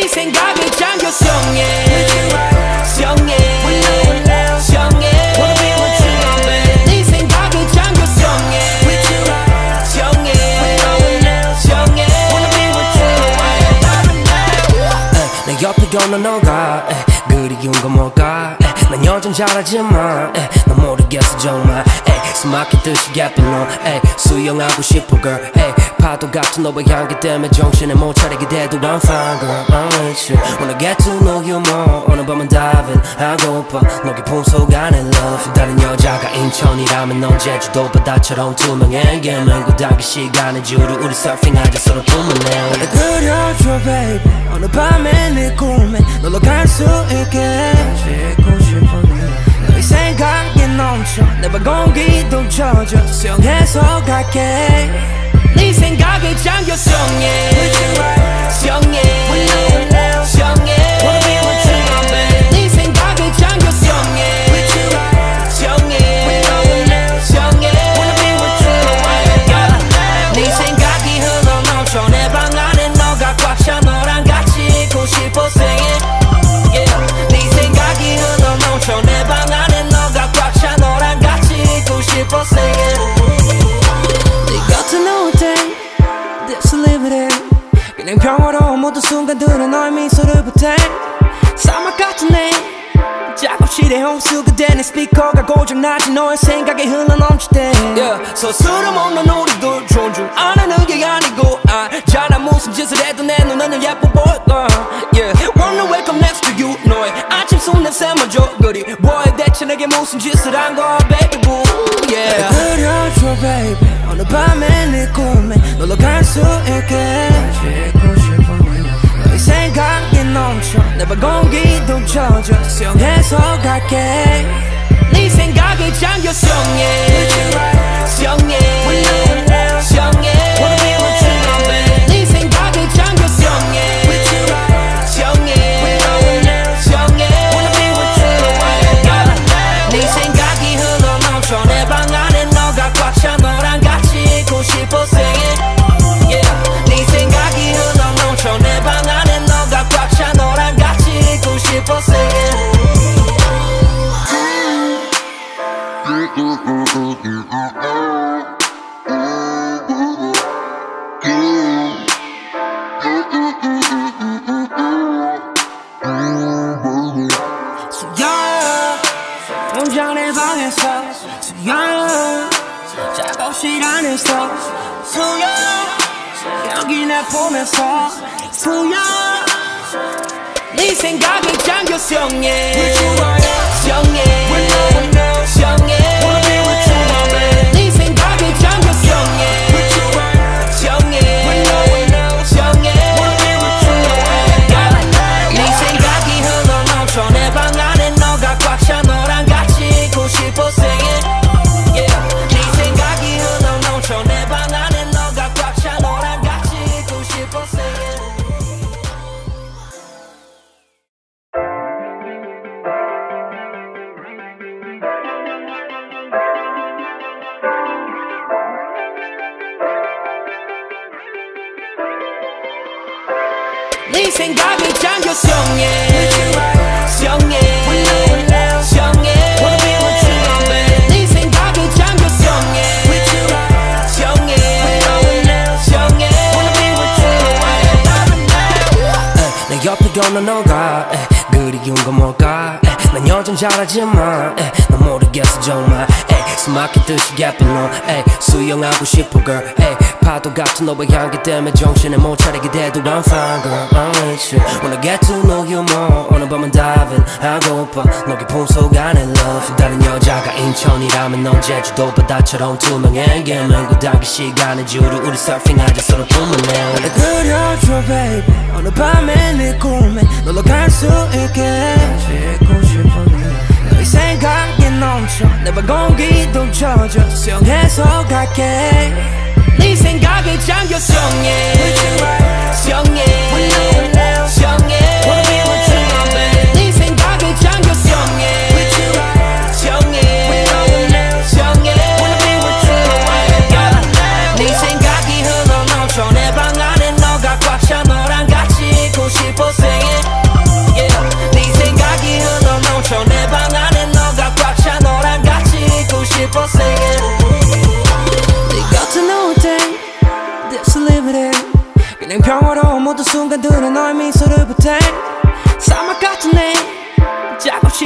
네 생각에 잠겨 성해 성해 성해 Wanna be with you my man 네 생각에 잠겨 성해 성해 성해 Wanna be with you 내 옆에 걷는 너가 그리운 건 뭘까 난 여전 잘하지만 난 모르겠어 정말 숨막힌 듯이 예쁜 너 수영하고 싶어 girl 파도 같은 너의 향기 때문에 정신을 못 차리게 돼도 I'm fine girl I'm with you Wanna get to know you more 오늘 밤은 diving 하고파 너 깊은 속 안에 love 다른 여자가 인천이라면 넌 제주도 바다처럼 투명해 맹구 당길 시간에 주로 우리 서핑하자 서로 꿈을 내 날 그려줘 baby 어느 밤에 네 꿈에 놀러 갈 수 있게 지고 싶어 너의 생각이 넘쳐 내 발 공기도 젖어 수영해서 갈게 네 생각에 잠겨 성해 성해 성해 Wanna be with you my man 네 생각에 잠겨 성해 성해 성해 Wanna be with you 네 생각이 흘러넘쳐 내 방 안에 너가 꽉 차 너랑 같이 있고 싶어 say it 네 생각이 흘러넘쳐 내 방 안에 너가 꽉 차 너랑 같이 있고 싶어 say it 네 곁에 놓을 땐 This limited 그냥 평화로운 모든 순간들은 너의 미소를 보태 사막 같은 내 작업실에 홍수가 되는 스피커가 고장나지 너의 생각에 흘러넘칠 때 서스럼 먹는 우리들 존중 안 하는 게 아니고 알잖아 무슨 짓을 해도 내 눈에는 예뻐 보일까 Wanna wake up next to you 너의 아침 손냄새마저 그리 뭐해 대체 내게 무슨 짓을 한 거야 baby boo 그려줘 baby 어느 밤에 네 꿈에 놀러 갈 수 있게 지고 싶어 너의 생각이 넘쳐 내 발 공기도 젖어 수영해서 갈게 네 생각에 잠겨 성해 성해 성해 Wanna be with you my man 네 생각에 잠겨 성해 성해 성해 Wanna be with you 네 생각이 흘러넘쳐 내 방 안에 너가 꽉 차 너랑 같이 있고 싶어 say it 네 생각이 흘러넘쳐 내 방 안에 너가 꽉 차 너랑 같이 있고 싶어 say it 수영 혼자 내 방에서 수영 작업실 안에서 수영 여기 내 보면서 수영 네 생각에 잠겨 성해 성해 성해 Wanna be with you my man 네 생각에 잠겨 성해 성해 성해 Wanna be with you 네 생각이 흘러넘쳐 내 방 안에 너가 꽉 차 너랑 같이 있고 싶어 say it 네 생각이 흘러넘쳐 내 방 안에 너가 꽉 차 너랑 같이 있고 싶어 say it 네 생각에 잠겨 성해 성해 성해 Wanna be with you my man 네 생각에 잠겨 성해 성해 성해 Wanna be with you 내 옆에 걷는 너가 그리운 건 뭘까 난 여전 잘하지만 난 모르겠어 정말 숨막힌 듯이 예쁜 너 수영하고 싶어 girl 파도 같은 너의 향기 때문에 정신을 못 차리게 돼도 I'm fine girl I'm with you Wanna get to know you more 오늘 밤은 diving 하고파 너 깊은 속 안에 love 다른 여자가 인천이라면 넌 제주도 바다처럼 투명해 맹구 당길 시간에 주로 우리 서핑하자 서로 꿈을 내 날 그려줘 baby 어느 밤에 네 꿈에 놀러 갈 수 있게 지고 싶어 너의 생각이 넘쳐 내 발 공기도 젖어 수영해서 갈게 네 생각에 잠겨 성해 성해 성해 Wanna be with you my man 네 생각에 잠겨 성해 성해 성해 Wanna be with you 네 생각이 흘러넘쳐 내 방 안에 너가 꽉 차 너랑 같이 있고 싶어 say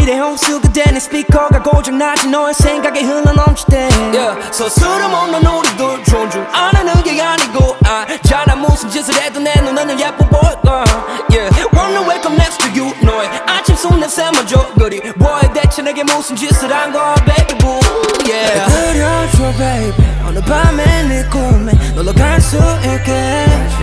작업실에 홍수그대는 스피커가 고장나지 너의 생각에 흘러넘칠 때 서스름 없는 우리들 존중 안 하는 게 아니고 알잖아 무슨 짓을 해도 내 눈에는 예뻐 보일까 Wanna wake up next to you 너의 아침 손냄새 먼저 그리 뭐해 대체 내게 무슨 짓을 한 거야 baby boo 그려줘 baby 어느 밤에 네 꿈에 놀러 갈 수 있게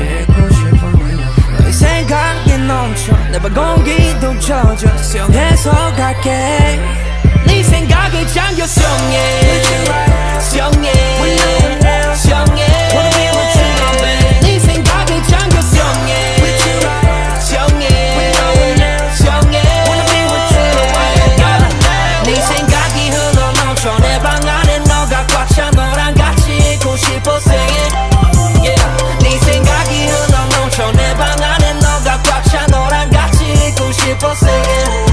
너의 생각이 넘쳐 내 발 공기도 젖어 수영해서 갈게 네 생각에 잠겨 수영해 수영해 수영해 Wanna be with you my baby 네 생각에 잠겨 수영해 수영해 수영해 Wanna be with you 네 생각이 흘러넘쳐 내 방 안에 너가 꽉 차 너랑 같이 있고 싶어 sing it 네 생각이 흘러넘쳐 내 방 안에 너가 꽉 차 너랑 같이 있고 싶어 sing it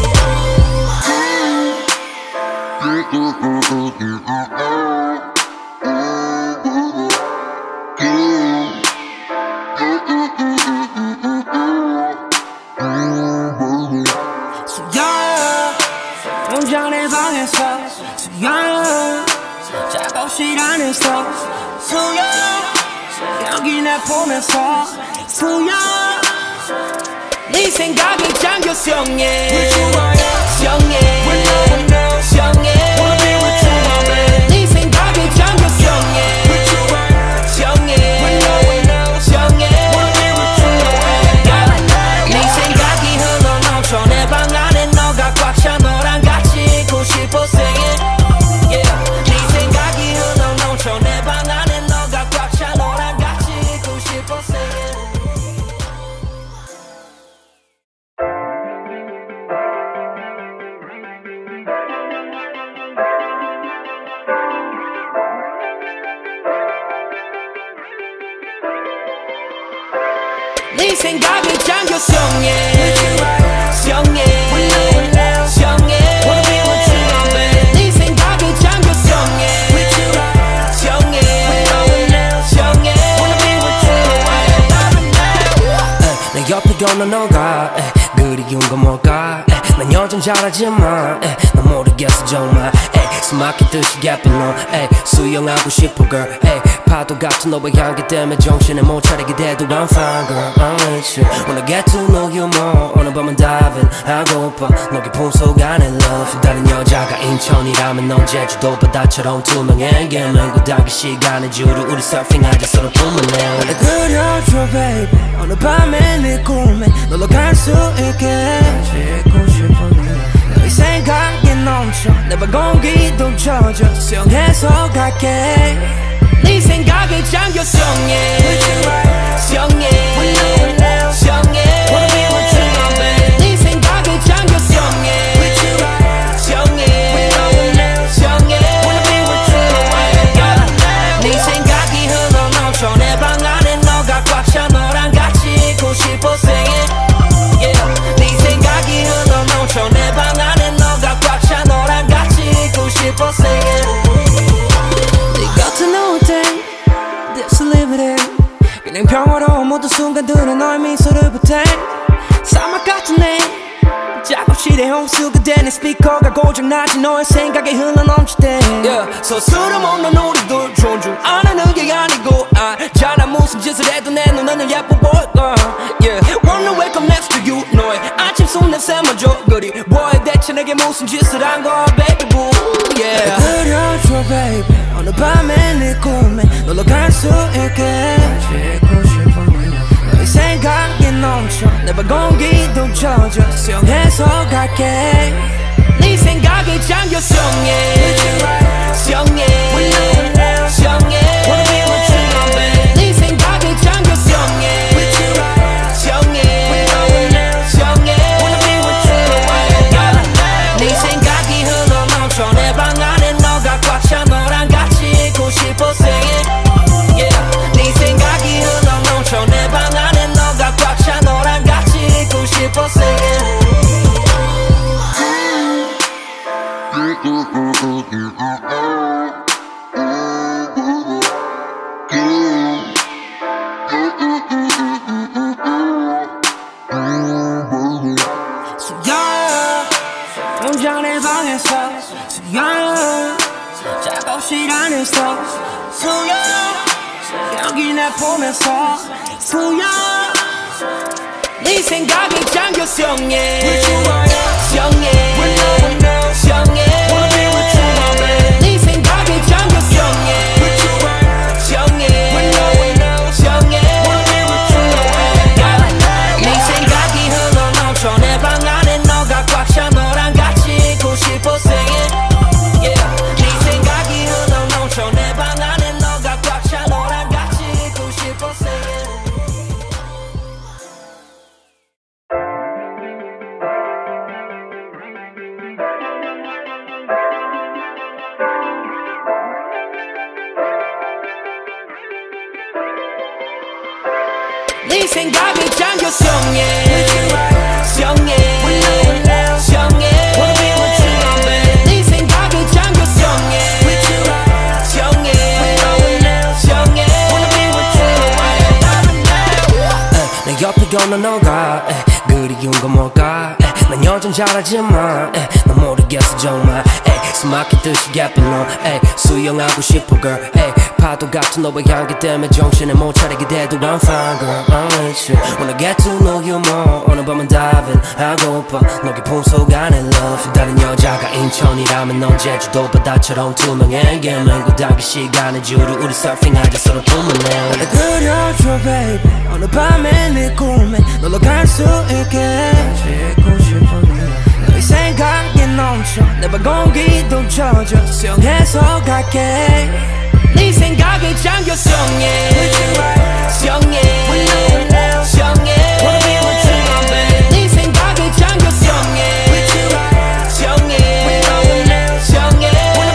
혼자 내 방에서 수영 작업실 안에서 수영 여기 내 폰에서 수영 네 생각에 잠겨 수영해 수영해 수영해 Wanna be with you my baby 네 생각에 잠겨 수영해 수영해 수영해 Wanna be with you 네 생각이 흘러넘쳐 내 방 안에 너가 꽉 차 너랑 같이 있고 싶어 sing it 네 생각이 흘러넘쳐 내 방 안에 너가 꽉 차 너랑 같이 있고 싶어 sing it 네 생각에 잠겨 수영해 수영해 수영해 Wanna be with you my baby 네 생각에 잠겨 수영해 수영해 수영해 Wanna be with you 내 옆에 걷는 너가 그리운 건 뭘까 난 여전 잘하지만 난 모르겠어 정말 숨 막히듯이 예쁜 너 수영하고 싶어 girl 파도 같은 너의 향기 때문에 정신을 못 차리게 돼도 I'm fine girl I'm with you Wanna get to know you more 오늘 밤은 diving 하고파 너 깊은 속 안에 love 다른 여자가 인천이라면 넌 제주도 바다처럼 투명해 개면고 당긴 시간의 주로 우리 서핑하자 서로 꿈을 내 그려줘 baby 어느 밤에 네 꿈에 놀러 갈 수 있게 너의 생각이 넘쳐 내 발 공기도 젖어 수영해서 갈게 네 생각에 잠겨 수영해 수영해 수영해 Wanna be with you my baby 네 생각에 잠겨 수영해 수영해 수영해 Wanna be with you 네 생각이 흘러넘쳐 내 방 안에 너가 꽉 차 너랑 같이 있고 싶어 sing it 네 생각이 흘러넘쳐 내 방 안에 너가 꽉 차 너랑 같이 있고 싶어 sing it 네 곁에 누울 때 This limited 그냥 평화로운 모든 순간들은 너의 미소를 보태 사막 같은 내 작업실에 홍수가 되는 스피커가 고장나지 너의 생각에 흘러넘칠 때 서스름 없는 우리들 존중 안 하는 게 아니고 알잖아 무슨 짓을 해도 내 눈에는 예뻐 보일까 Wanna wake up next to you 너의 아침 손냄새 먼저 그리 뭐해 대체 내게 무슨 짓을 한 거야 baby boo 그려줘 baby 어느 밤에 네 꿈에 놀러 갈 수 있게 너의 생각이 넘쳐 내 발 공기도 젖어 수영해서 갈게 네 생각에 잠겨 수영해 수영해 수영해 Wanna be with you my baby 네 생각에 잠겨 수영해 수영해 수영해 Wanna be with you 네 생각이 흘러넘쳐 내 방 안에 너가 꽉 차 너랑 같이 있고 싶어 sing it 네 생각이 흘러넘쳐 내 방 안에 너가 꽉 차 너랑 같이 있고 싶어 sing it 혼자 내 방에서 수영 작업실 안에서 수영 여기 내 보면서 수영 네 생각이 잠겼어 yeah. 수영해 수영해 네 생각이 잠겼어 yeah. 수영해 수영해 네 생각이 흘러넘쳐 내 방 안에 너가 꽉 차 너랑 같이 있고 싶어 say it yeah. 네 생각이 흘러넘쳐 내 방 안에 너가 꽉 차 너랑 같이 있고 싶어 say it 네 생각이 잠겼어 yeah. 수영해 수영해 네 생각이 잠겼어 yeah. 수영해 수영해 내 옆에 걷는 너가 그리운 건 뭘까 난 여전 잘하지만 난 모르겠어 정말 숨 막히듯이 예쁜 너 수영하고 싶어 girl 파도 같은 너의 향기 때문에 정신을 못 차리게 돼도 I'm fine girl I'm with you When I get to know you more 오늘 밤은 diving 하고파 너 깊은 속 안에 love 다른 여자가 인천이라면 넌 제주도 바다처럼 투명해 맹구 당길 시간을 주루 우리 서핑하자 서로 품을 내 나를 그려줘 baby 오늘 밤에 네 꿈에 놀러 갈 수 있게 짓고 싶어 너의 생각이 넘쳐 내 발 공기도 젖어 수영해서 갈게 네 생각에 잠겼어 yeah. 수영해 수영해 네 생각에 잠겼어 yeah. 수영해 수영해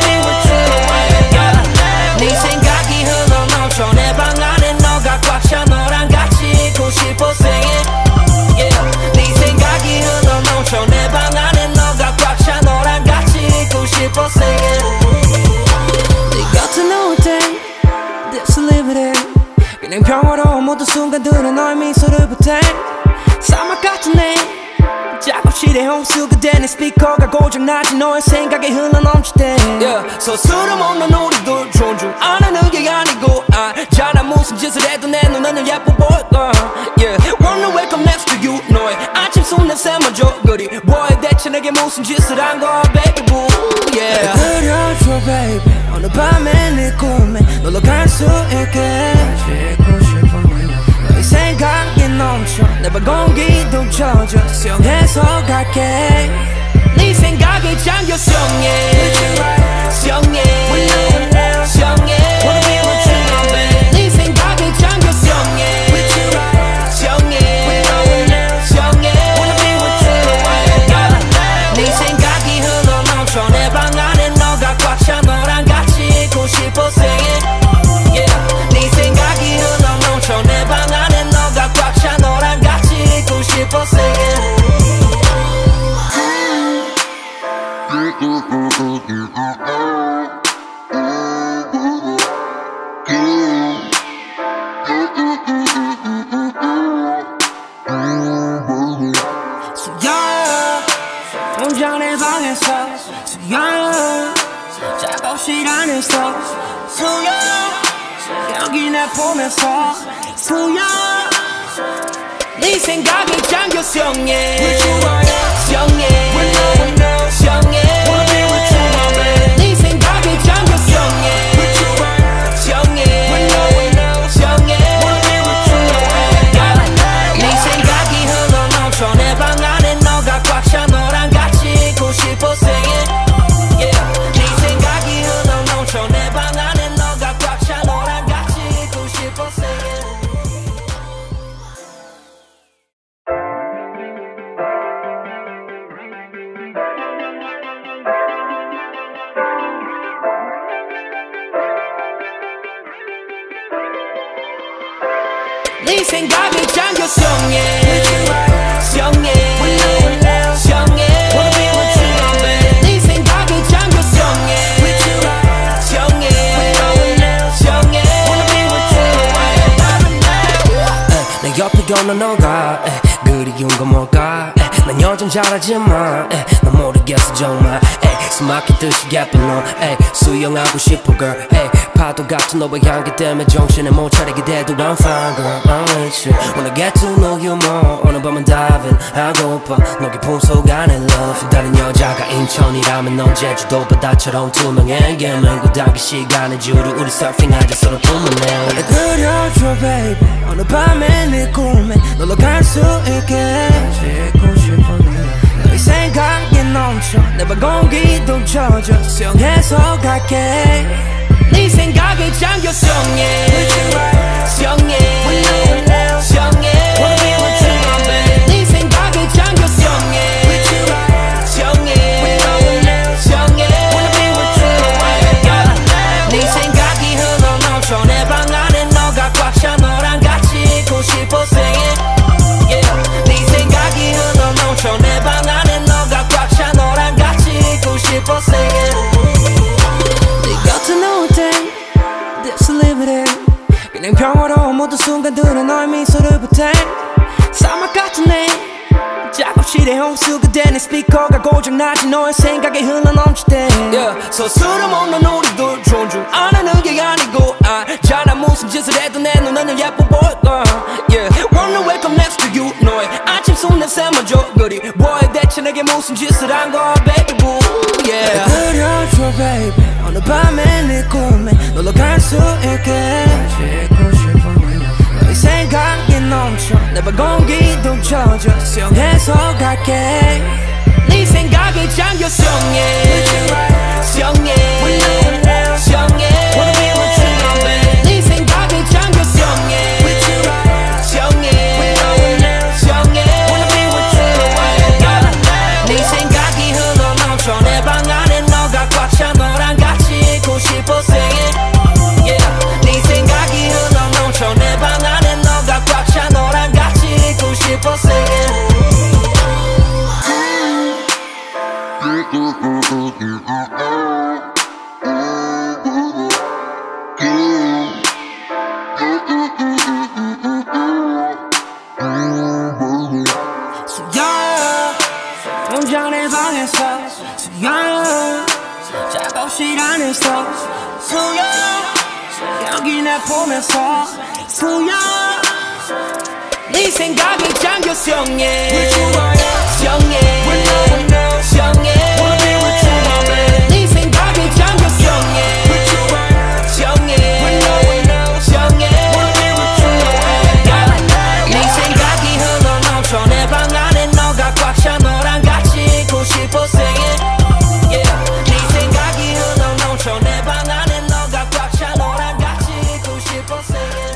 네 생각이 흘러넘쳐 내 방 안에 너가 꽉 차 너랑 같이 있고 싶어 say it yeah. 네 생각이 흘러넘쳐 내 방 안에 너가 꽉 차 너랑 같이 있고 싶어 say it 네 곁에 놓을 땐 This liberty 그냥 평화로운 모든 순간들은 너의 미소를 보태 사막 같은 내 작업실에 홍수가 되는 스피커가 고장나지 너의 생각에 흘러넘칠 때 yeah. 서스럼 없는 우리들 존중 안 하는 게 아니고 알잖아 무슨 짓을 해도 내 눈에는 예뻐 보일까 yeah. Wanna wake up next to you 너의 아침 손냄새 먼저 그리워해 대체 내게 무슨 짓을 한 거야 baby boo yeah. 그려줘 baby 어느 밤에 네 꿈에 놀러 갈 수 있게 짓고 싶어 너의 생각이 넘쳐 내 발 공기도 젖어 수영해서 갈게 네 생각이 잠겼어 yeah. 수영해 수영해 네 생각이 잠겼어 yeah. 수영해 수영해 네 생각이 흘러넘쳐 내 방 안에 너가 꽉 차 너랑 같이 있고 싶어 say it yeah. 네 생각이 흘러넘쳐 내 방 안에 너가 꽉 차 너랑 같이 있고 싶어 say it 수영 혼자 내 방에서 수영 작업실 안에서 수영 여기 내 보면서 수영 네 생각이 잠겼어 yeah. 수영해 수영해 네 생각이 잠겼어 yeah. 수영해 수영해 네 생각이 흘러넘쳐 내 방 안에 너가 꽉 차 너랑 같이 있고 싶어 say it yeah. 네 생각이 흘러넘쳐 내 방 안에 너가 꽉 차 너랑 같이 있고 싶어 say it 네 생각이 잠겼어 yeah. 수영해 수영해 네 생각이 잠겼어 yeah. 수영해 수영해 내 옆에 걷는 너가 그리운 건 뭘까 난 여전 여전 잘하지만 난 모르겠어 정말 숨 막히듯이 가쁜 너 수영하고 싶어 girl 파도 같은 너의 향기 때문에 정신을 못 차리게 돼도 I'm fine girl I'm with you Wanna get to know you more 오늘 밤은 diving 하고파 너 깊은 속 안에 love 다른 여자가 인천이라면 넌 제주도 바다처럼 투명해 맹구 당길 시간의 주로 우리 서핑하자 서로 꿈을 내 나를 그려줘 baby 오늘 밤에 네 꿈에 놀러 갈 수 있게 지고 싶어 너의 생각이 넘쳐 내 발 공기도 젖어 수영해서 갈게 네 생각에 잠겨 수영해 수영해 수영해 Wanna be with you my babe 네 생각에 잠겨 수영해 수영해 수영해 Wanna be with you my babe 네 생각이 흘러 넘쳐 내 방 안에 너가 꽉 차 너랑 같이 있고 싶어 say it 네 생각이 흘러 넘쳐 내 방 안에 너가 꽉 차 너랑 같이 있고 싶어 say it 네 곁에 놓을 땐 This limited 그냥 평화로운 모든 순간들은 너의 미소를 보태 사막 같은 내 작업실에 홍수가 되는 스피커가 고장나지 너의 생각에 흘러넘칠 때 서스럼 없는 우리들 존중 안 하는 게 아니고 알잖아 무슨 짓을 해도 내 눈에는 예뻐 보일 걸 Wanna wake up next to you 너의 아침 손냄새마저 그리워해 대체 내게 무슨 짓을 한 거야 baby boo 그려줘 baby 어느 밤에 네 꿈에 놀러 갈 수 있게 지고 싶어 너의 생각이 넘쳐 내 발 공기도 젖어 수영해서 갈게 네 생각에 잠겨 수영해 수영해 수영해 Wanna be with you my babe 네 생각에 잠겨 수영해 수영해 수영해 Wanna be with you my babe 네 생각이 흘러 넘쳐 내 방 안에 너가 꽉 차 너랑 같이 있고 싶어 say it 네 생각이 흘러 넘쳐 내 방 안에 너가 꽉 차 너랑 같이 있고 싶어 say it 혼자 내 방에서 수영 작업실 안에서 수영 여기 내 보면서 수영 네 생각에 잠겨 수영해 수영해 수영해 Wanna be with you my babe 네 생각에 잠겨 수영해 수영해 수영해 Wanna be with you my babe 네 생각이 흘러 넘쳐 내 방 안에 너가 꽉 차 너랑 같이 있고 싶어 say it 네 생각이 흘러 넘쳐 내 방 안에 너가 꽉 차 너랑 같이 있고 싶어 say it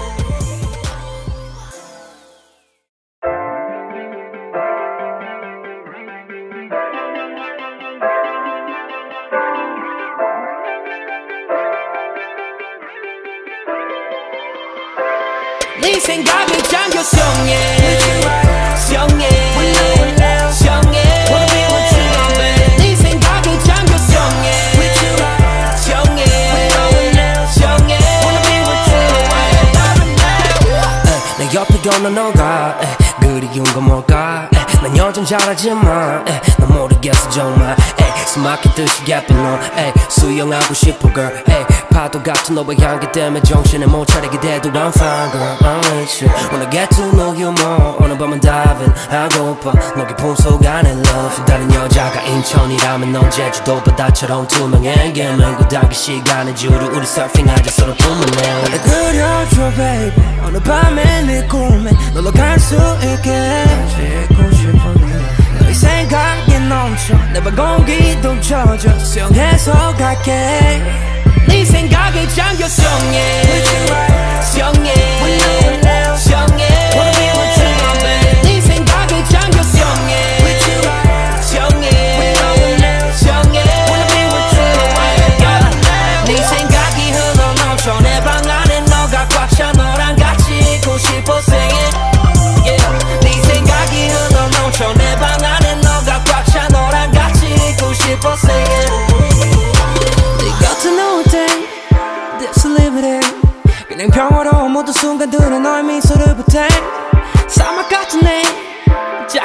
네 생각에 잠겨 수영해 수영해 수영해 Wanna be with you my babe 네 생각에 잠겨 수영해 수영해 수영해 Wanna be with you my babe 내 옆에 걷는 너가 그리운 건 뭘까 난 여전 잘하지만 난 모르겠어 정말 숨 막히듯이 가쁜 너 수영하고 싶어 girl 파도 같은 너의 향기 때문에 정신을 못 차리게 돼도 I'm fine girl I'm with you Wanna get to know you more 오늘 밤은 diving 하고파 너 깊은 속 안에 love 다른 여자가 인천이라면 넌 제주도 바다처럼 투명해 맹구 당길 시간의 주로 우리 서핑하자 서로 꿈을 내 나를 그려줘 baby 오늘 밤에 네 꿈에 놀러 갈 수 있게 지고 싶어 너의 생각이 넘쳐 내 발 공기도 젖어 수영해서 갈게 네 생각에 잠겨 수영해 수영해 수영해 Wanna be with you my babe 네 생각에 잠겨 수영해 수영해 수영해 Wanna be with you my babe 네 생각이 흘러 넘쳐 내 방 안에 너가 꽉 차 너랑 같이 있고 싶어 say it 네 생각이 흘러 넘쳐 내 방 안에 너가 꽉 차 너랑 같이 있고 싶어 say it 네 곁에 놓을 땐 This limited 그냥 평화로운 모든 순간들은 너의 미소를 보태 사막 같은 내 작업실에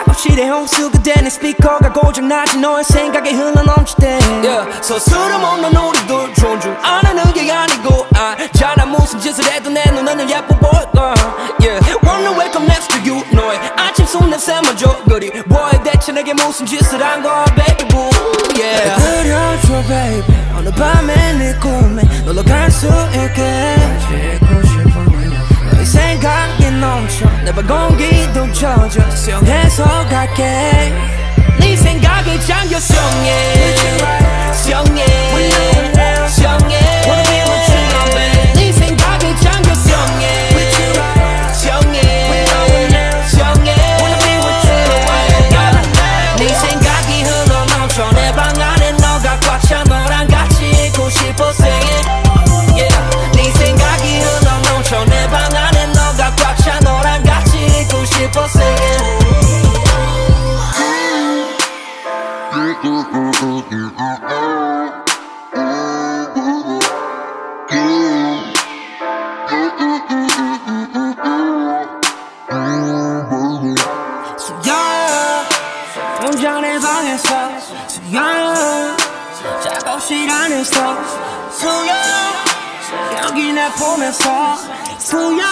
작업실에 홍수가 되는 스피커가 고장나지 너의 생각에 흘러넘칠 때 서술을 먹는 우리들 존중 안 하는 게 아니고 알잖아 무슨 짓을 해도 내 눈에는 예뻐 보일까 Wanna wake up next to you 너의 아침 손냄새마저 그리 뭐해 대체 내게 무슨 짓을 한 거야 baby boo 그려줘 baby 어느 밤에 네 꿈에 놀러 갈 수 있게 너의 생각이 넘쳐 내 발 공기도 젖어 수영해서 갈게 네 생각에 잠겨 수영해 수영해 수영해 Wanna be with you my babe 네 생각에 잠겨 수영해 수영해 수영해 Wanna be with you 네 생각이 흘러넘쳐 내 방 안에 너가 꽉 차 너랑 같이 있고 싶어 say it 네 생각이 흘러넘쳐 내 방 안에 너가 꽉 차 너랑 같이 있고 싶어 say it 수야 혼자 내 방에서 수야 작업실 안에서 수야 여기 내 보면서 수야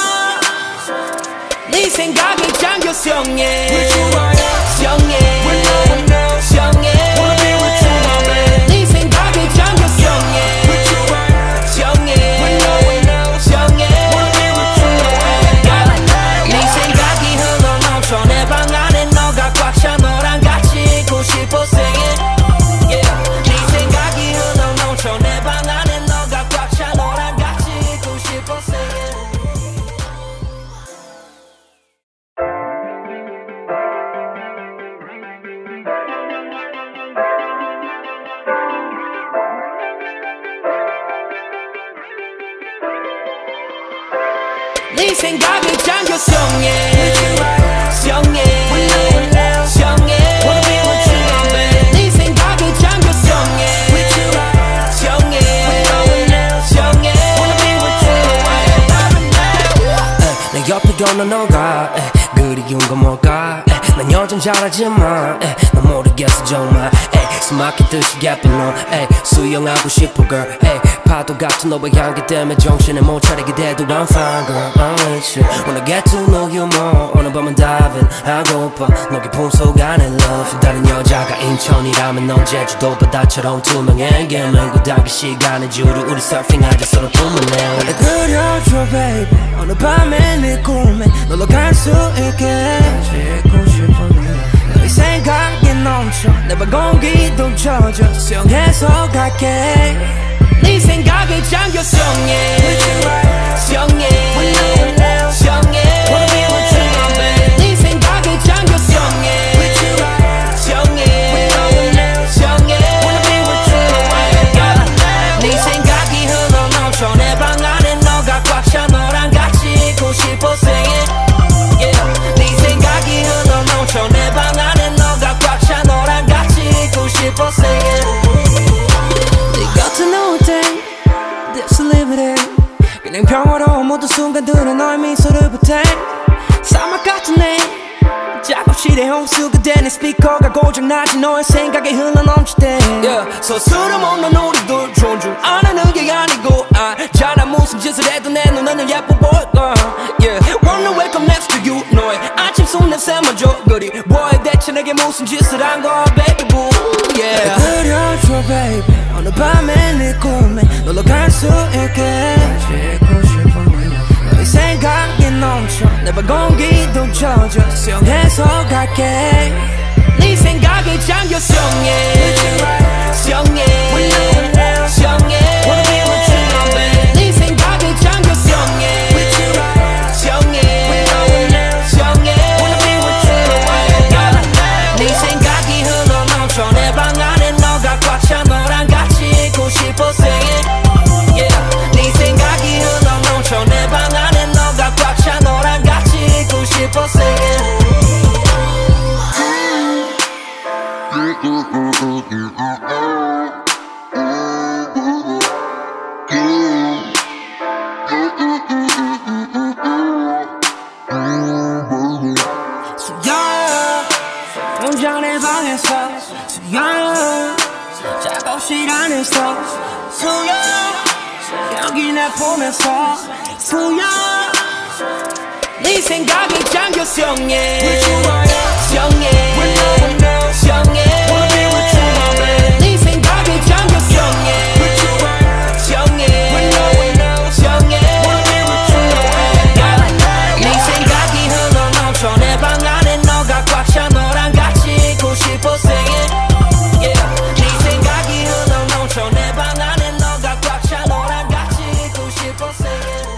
네 생각에 잠겨 수영해 수영해 수영해 Wanna be with you my babe 네 생각에 잠겨 수영해 수영해 수영해 Wanna be with you 네 생각이 흘러넘쳐 내 방 안에 너가 꽉 차 너랑 같이 있고 싶어 say it 네 생각이 흘러넘쳐 내 방 안에 너가 꽉 차 너랑 같이 있고 싶어 say it 네 생각에 잠겨 수영해 수영해 수영해 Wanna be with you my babe 네 생각에 잠겨 수영해 수영해 수영해 Wanna be with you 내 옆에 걷는 너가 그리운 건 뭘까 난 여전 잘하지만 난 모르겠어 정말 숨막힌 듯이 예쁜 너 수영하고 싶어 girl 파도 같은 너의 향기 때문에 정신을 못 차리게 돼도 I'm fine girl I'm with you Wanna get to know you more 오늘 밤은 diving 하고파 너 깊은 속 안에 love 다른 여자가 인천이라면 넌 제주도 바다처럼 투명해 개면고 당긴 시간의 주류 우리 서핑하자 서로 품을 내 그려줘 baby 어느 밤에 네 꿈에 놀러 갈 수 있게 너의 생각이 넘쳐 내 발 공기도 젖어 수영해서 갈게 네 생각에 잠겨 수영해 수영해 수영해 Wanna be with you my babe 네 생각에 잠겨 수영해 수영해 수영해 Wanna be with you 네 생각이 흘러넘쳐 내 방 안에 너가 꽉 차 너랑 같이 있고 싶어 say it 네 생각이 흘러넘쳐 내 방 안에 너가 꽉 차 너랑 같이 있고 싶어 say it 네 곁에 누울 때 This limited 그냥 평화로운 모든 순간들은 너의 미소를 보태 사막 같은 내 작업실에 홍수가 되는 스피커가 고장나지 너의 생각에 흘러넘칠 때 서술을 먹는 우리들 존중 안 하는 게 아니고 알잖아 무슨 짓을 해도 내 눈에는 예뻐 보일까 Wanna wake up next to you 너의 아침 손냄새마저 그리 뭐해 대체 내게 무슨 짓을 한 거야 baby boo 그려줘 baby 어느 밤에 네 꿈에 놀러 갈 수 있게 너의 생각이 넘쳐 내 발 공기도 젖어 수영해서 갈게 네 생각에 잠겨 수영해 수영해 수영해 Wanna be with you my babe 네 생각에 잠겨 수영해 수영해 수영해 Wanna be with you 네 생각이 흘러넘쳐 내 방 안에 너가 꽉 차 너랑 같이 있고 싶어 say it 네 생각이 흘러넘쳐 내 방 안에 너가 꽉 차 너랑 같이 있고 싶어 say it 수야 작업실 안에서 수영 여기 날 보면서 수영 네 생각이 잠겼어 yeah. 수영해 수영해 네 생각이 잠겼어 yeah. 수영해 수영해 네 생각이 흘러넘쳐 내 방 안에 너가 꽉 차 너랑 같이 있고 싶어 sing it yeah. 네 생각이 흘러넘쳐 내 방 안에 너가 꽉 차 너랑 같이 있고 싶어 sing it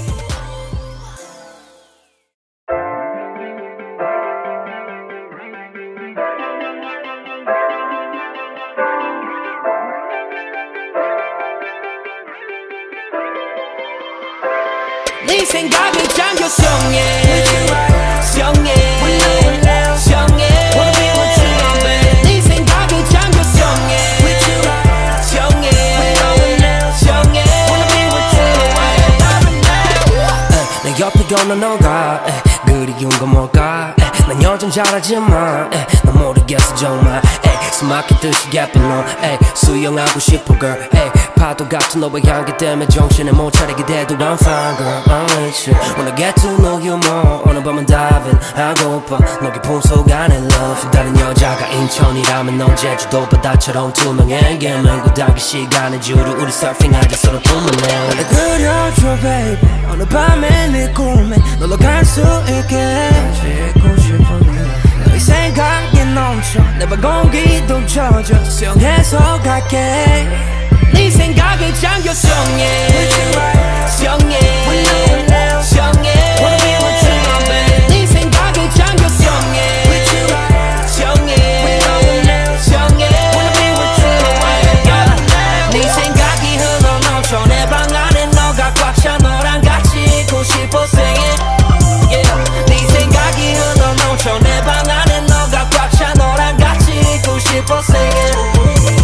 네 생각이 잠겼어 yeah. 수영해 수영해 네 생각이 잠겼어 yeah. 수영해 수영해 내 옆에 걷는 너가 그리운 건 뭘까 난 여전 잘하지만 난 모르겠어 정말 숨막히듯이 예쁜 너 수영하고 싶어 girl 파도 같은 너의 향기 때문에 정신을 못 차리게 돼도 I'm fine girl I'm with you When I get to know you more 오늘 밤은 diving 하고파 너 깊은 속 안에 love 다른 여자가 인천이라면 넌 제주도 바다처럼 투명해 맹구 당길 시간의 주로 우리 서핑하자 서로 품은 내 그려줘 baby 어느 밤에 네 꿈에 놀러 갈 수 있게 지고 싶어 너의 생각이 넘쳐 내 발 공기도 젖어 수영해서 갈게 네 생각에 잠겼어 yeah. 수영해 수영해 네 생각에 잠겼어 yeah. 수영해 수영해 네 생각이 흘러넘쳐 내 방 안에 너가 꽉 차 너랑 같이 있고 싶어 sing it yeah. 네 생각이 흘러넘쳐 내 방 안에 너가 꽉 차 너랑 같이 있고 싶어 sing it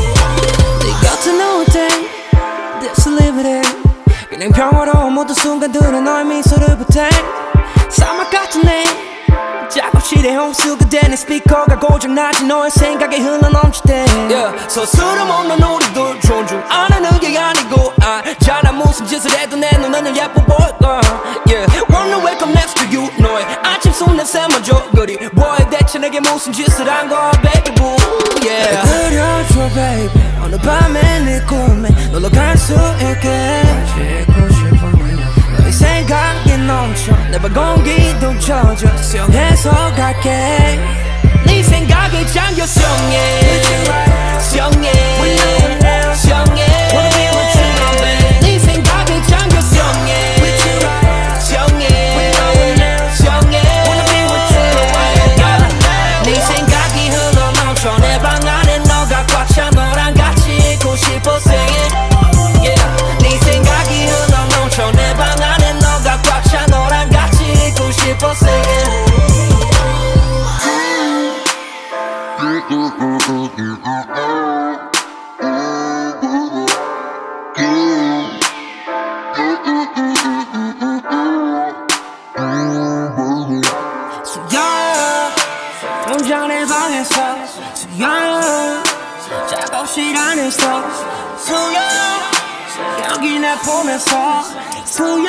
This limited 그냥 평화로운 모든 순간들은 너의 미소를 보태 사막 같은 내 작업실에 홍수가 되는 스피커가 고장나지 너의 생각에 흘러넘칠 때 서스럼 없는 우리들 존중 안 하는 게 아니고 알잖아 무슨 짓을 해도 내 눈에는 예뻐 보일까 Wanna wake up next to you 너의 아침 손냄새 먼저 그리 뭐해 대체 내게 무슨 짓을 한 거야 baby boo 그려줘 baby 어느 밤에 네 꿈에 놀러 갈 수 있게 지고 싶어 너의 생각이 넘쳐 내 발 공기도 젖어 수영해서 갈게 네 생각에 잠겼어 yeah. 수영해 수영해 네 생각에 잠겼어 yeah. 수영해 수영해 네 생각이 흘러넘쳐 내 방 안에 너가 꽉 차 너랑 같이 있고 싶어 sing it yeah. 네 생각이 흘러넘쳐 내 방 안에 너가 꽉 차 너랑 같이 있고 싶어 sing it 혼자 내 방에서 수영 작업실 안에서 수영 여기 날 보면서 수영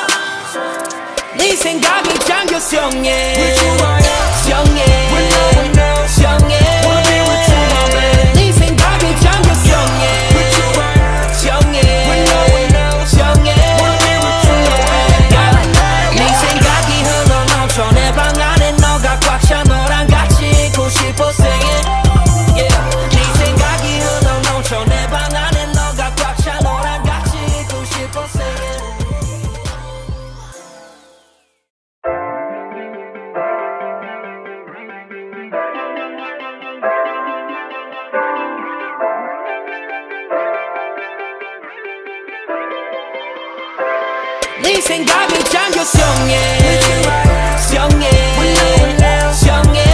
네 생각이 잠겼어 yeah. 수영해 수영해 네 생각이 잠겼어 yeah. 수영해 수영해 네 생각이 흘러넘쳐 내 방 안에 너가 꽉 차 너랑 같이 있고 싶어 sing it yeah. 네 생각이 흘러넘쳐 내 방 안에 너가 꽉 차 너랑 같이 있고 싶어 sing it 네 생각이 잠겼어 yeah. 수영해 수영해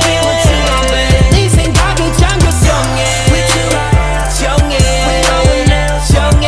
네 생각이 잠겼어 yeah. 수영해 수영해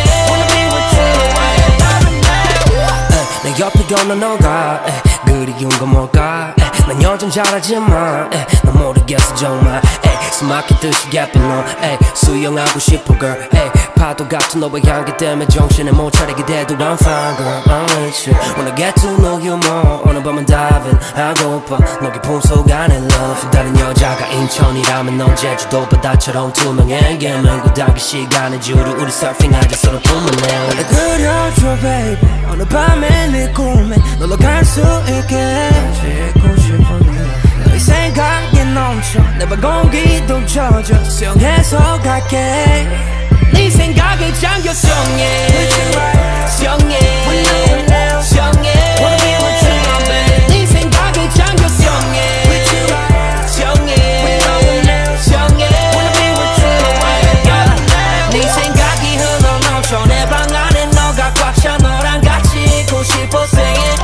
내 옆에 걷는 너가 그리운 건 뭘까 난 여전 잘하지만 난 모르겠어 정말 숨 막히듯이 gapping on 수영하고 싶어 girl 파도 같은 너의 향기 때문에 정신을 못 차리게 돼도 I'm fine girl I'm with you Wanna get to know you more 오늘 밤은 diving 하고파 너 깊은 속 안에 love 다른 여자가 인천이라면 넌 제주도 바다처럼 투명해 맹구 당길 시간의 주류 우리 서핑하자 서로 꿈을 내 날 그려줘 baby 어느 밤에 네 꿈에 놀러 갈 수 있게 짓고 싶어 너의 생각이 넘쳐 내 발 공기도 젖어 수영해서 갈게 네 생각에 잠겨 수영해 수영해 수영해 Wanna be with you my babe 네 생각에 잠겨 수영해 수영해 수영해 Wanna be with you my babe 네 생각이 흘러 넘쳐 내 방 안에 너가 꽉 차 너랑 같이 있고 싶어 say it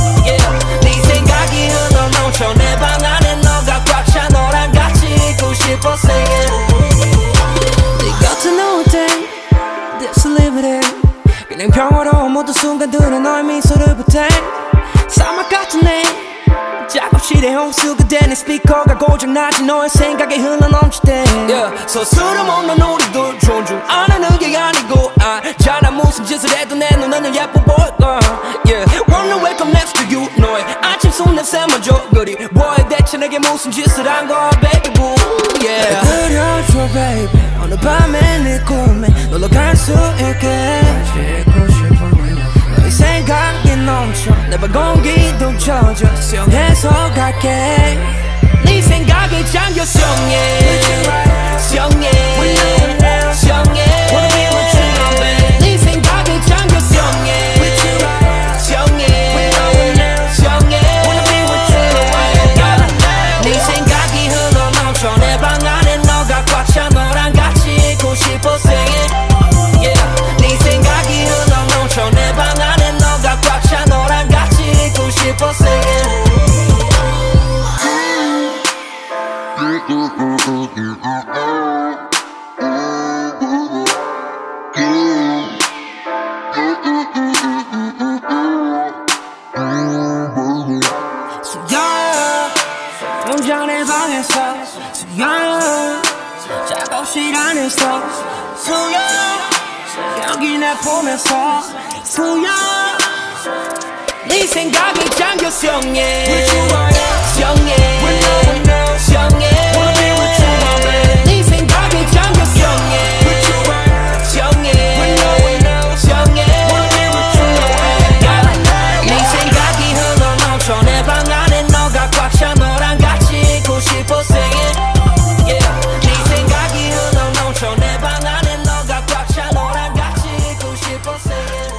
네 생각이 흘러 넘쳐 내 방 안에 너가 꽉 차 너랑 같이 있고 싶어 say it 네 곁에 놓을 때 This liberty 그냥 평화로운 모든 순간들은 너의 미소를 보태 사막 같은 내 작업실의 홍수가 되는 스피커가 고장나지 너의 생각에 흘러넘칠 때 서스럼 없는 우리들 존중 안 하는 게 아니고 알잖아 무슨 짓을 해도 내 눈에는 예뻐 보일까 Wanna wake up next to you 너의 아침 손냄새 먼저 그리워해 대체 내게 무슨 짓을 한 거야 baby boo 그려줘 baby 어느 밤에 네 꿈에 놀러 갈 수 있게 짓고 싶어 너의 생각이 넘쳐 내 발 공기도 젖어 수영해서 갈게 네 생각에 잠겨 수영해 수영해 수영해 Wanna be with you my babe 네 생각에 잠겨 수영해 수영해 수영해 Wanna be with you 네 생각이 흘러 넘쳐 내 방 안에 너가 꽉 차 너랑 같이 있고 싶어 say it 네 생각이 흘러 넘쳐 내 방 안에 너가 꽉 차 너랑 같이 있고 싶어 say it 혼자 내 방에서 수영 작업실 안에서 수영 여기 내 보면서 수영 네 생각에 잠겨 수영해 With you I am 수영해 수영해 Wanna be with you my babe 네 생각에 잠겨 수영해 With you I am 수영해 수영해 Wanna be with you my babe 네 생각이 흘러 넘쳐 내 방 안에 너가 꽉 차 너랑 같이 있고 싶어 say it 네 생각이 흘러 넘쳐 내 방 안에 너가 꽉 차 너랑 같이 있고 싶어 say it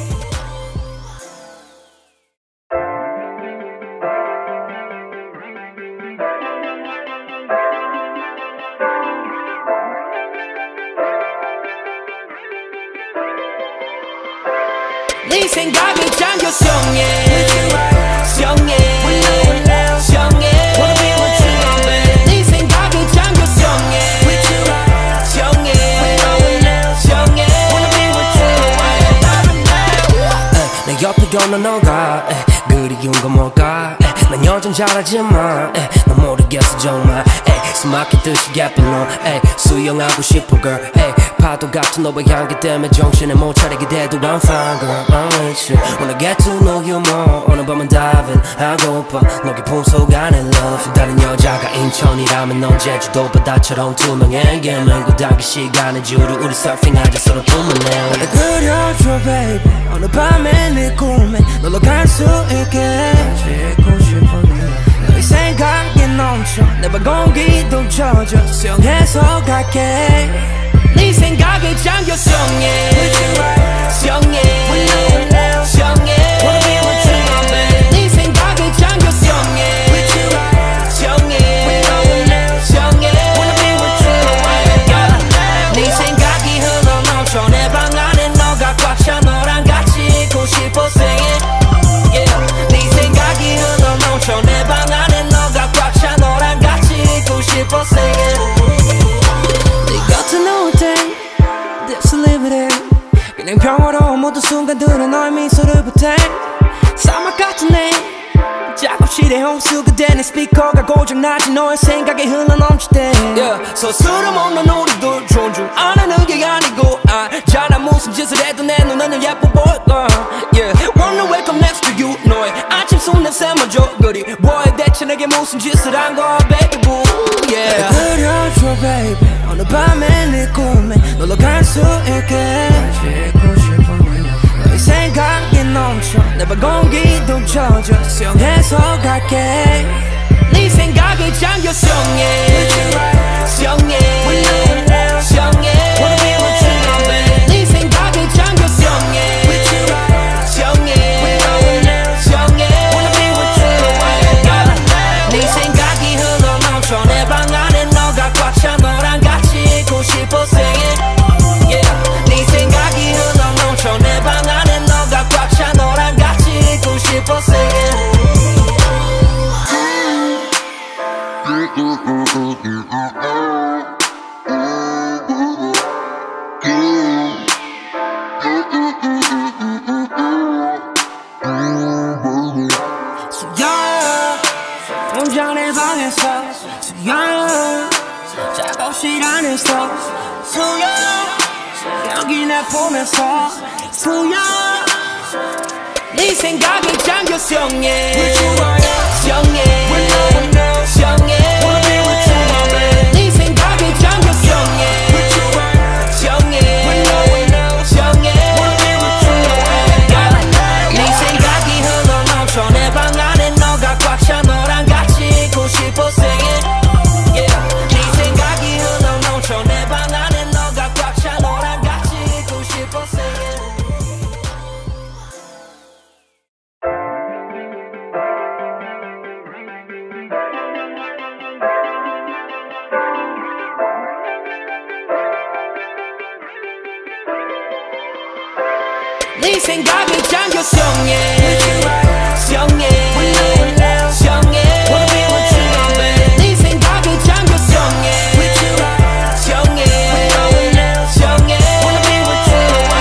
네 생각에 잠겨 수영해 수영해 수영해 Wanna be with you my babe 네 생각에 잠겨 수영해 수영해 수영해 Wanna be with you 내 옆에 걷는 너가 그리운 건 뭘까 난 여전 잘하지만 난 모르겠어 정말 숨 막히듯이 gapping on 수영하고 싶어 girl 파도 같은 너의 향기 때문에 정신을 못 차리게 돼도 I'm fine girl I'm with you Wanna get to know you more 오늘 밤은 diving 하고파 너 깊은 속 안에 love 다른 여자가 인천이라면 넌 제주도 바다처럼 투명해 맹구 당길 시간의 주류 우리 서핑하자 서로 꿈을 내 날 그려줘 baby 어느 밤에 네 꿈에 놀러 갈 수 있게 짓고 싶어 너의 생각이 넘쳐 내 발 공기도 젖어 수영해서 갈게 네 생각에 잠겨 수영해 수영해 수영해 Wanna be with you my babe 네 생각에 잠겨 수영해 수영해 수영해 Wanna be with you 네 생각이 흘러 넘쳐 내 방 안에 너가 꽉 차 너랑 같이 있고 싶어 say it 네 생각이 흘러 넘쳐 내 방 안에 너가 꽉 차 너랑 같이 있고 싶어 say it 네 곁에 놓을 때 This liberty 그냥 평화로운 모든 순간들은 너의 미소를 보태 사막 같은 내 작업실 작업실에 홍수가 되는 스피커가 고장나지 너의 생각에 흘러넘칠 때 서스럼 없는 우리들 존중 안 하는 게 아니고 알잖아 무슨 짓을 해도 내 눈에는 예뻐 보일까 Wanna wake up next to you 너의 아침 손냄새마저 그리워해 대체 내게 무슨 짓을 한 거야 baby boo 그려줘 baby 어느 밤에 네 꿈에 놀러 갈 수 있게 너의 생각이 넘쳐 내 발 공기도 젖어 수영해서 갈게 네 생각에 잠겨 수영해 수영해 수영해 Wanna be with you my baby 네 생각에 잠겨 수영해 수영해 수영해 Wanna be with you 네 생각이 흘러넘쳐 내 방 안에 너가 꽉 차 너랑 같이 있고 싶어 sing it 네 생각이 흘러넘쳐 내 방 안에 너가 꽉 차 너랑 같이 있고 싶어 sing it 혼자 내 방에서 수영 작업실 안에서 수영 여기 내 보면서 수영 네 생각에 잠겨 수영해 수영해 수영해 Wanna be with you my baby 네 생각에 잠겨 수영해 수영해 수영해 Wanna be with you 네 생각이 흘러넘쳐 내 방 안에 너가 꽉 차 너랑 같이 있고 싶어 sing it 네 생각이 흘러넘쳐 내 방 안에 너가 꽉 차 너랑 같이 있고 싶어 sing it 네 생각에 잠겨 수영해 수영해 수영해 Wanna be with you my baby 네 생각에 잠겨 수영해 수영해 수영해 Wanna be with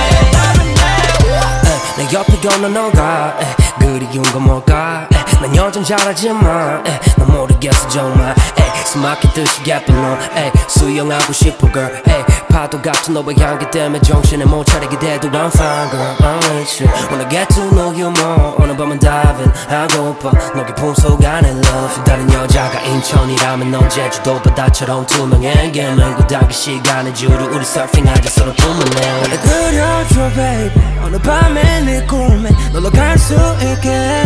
you 내 옆에 걷는 너가 그리운 건 뭘까 난 여전 잘하지만 난 모르겠어 정말 숨막히듯이 예쁜 너 수영하고 싶어 girl 파도 같은 너의 향기 때문에 정신을 못 차리게 돼도 I'm fine girl I'm with you Wanna get to know you more 오늘 밤은 diving 하고파 너 깊은 속 안에 love 다른 여자가 인천이라면 넌 제주도 바다처럼 투명해 맹구 닿기 시간에 주로 우리 서핑하자 서로 꿈을 내 그려줘 baby 어느 밤에 네 꿈에 놀러 갈 수 있게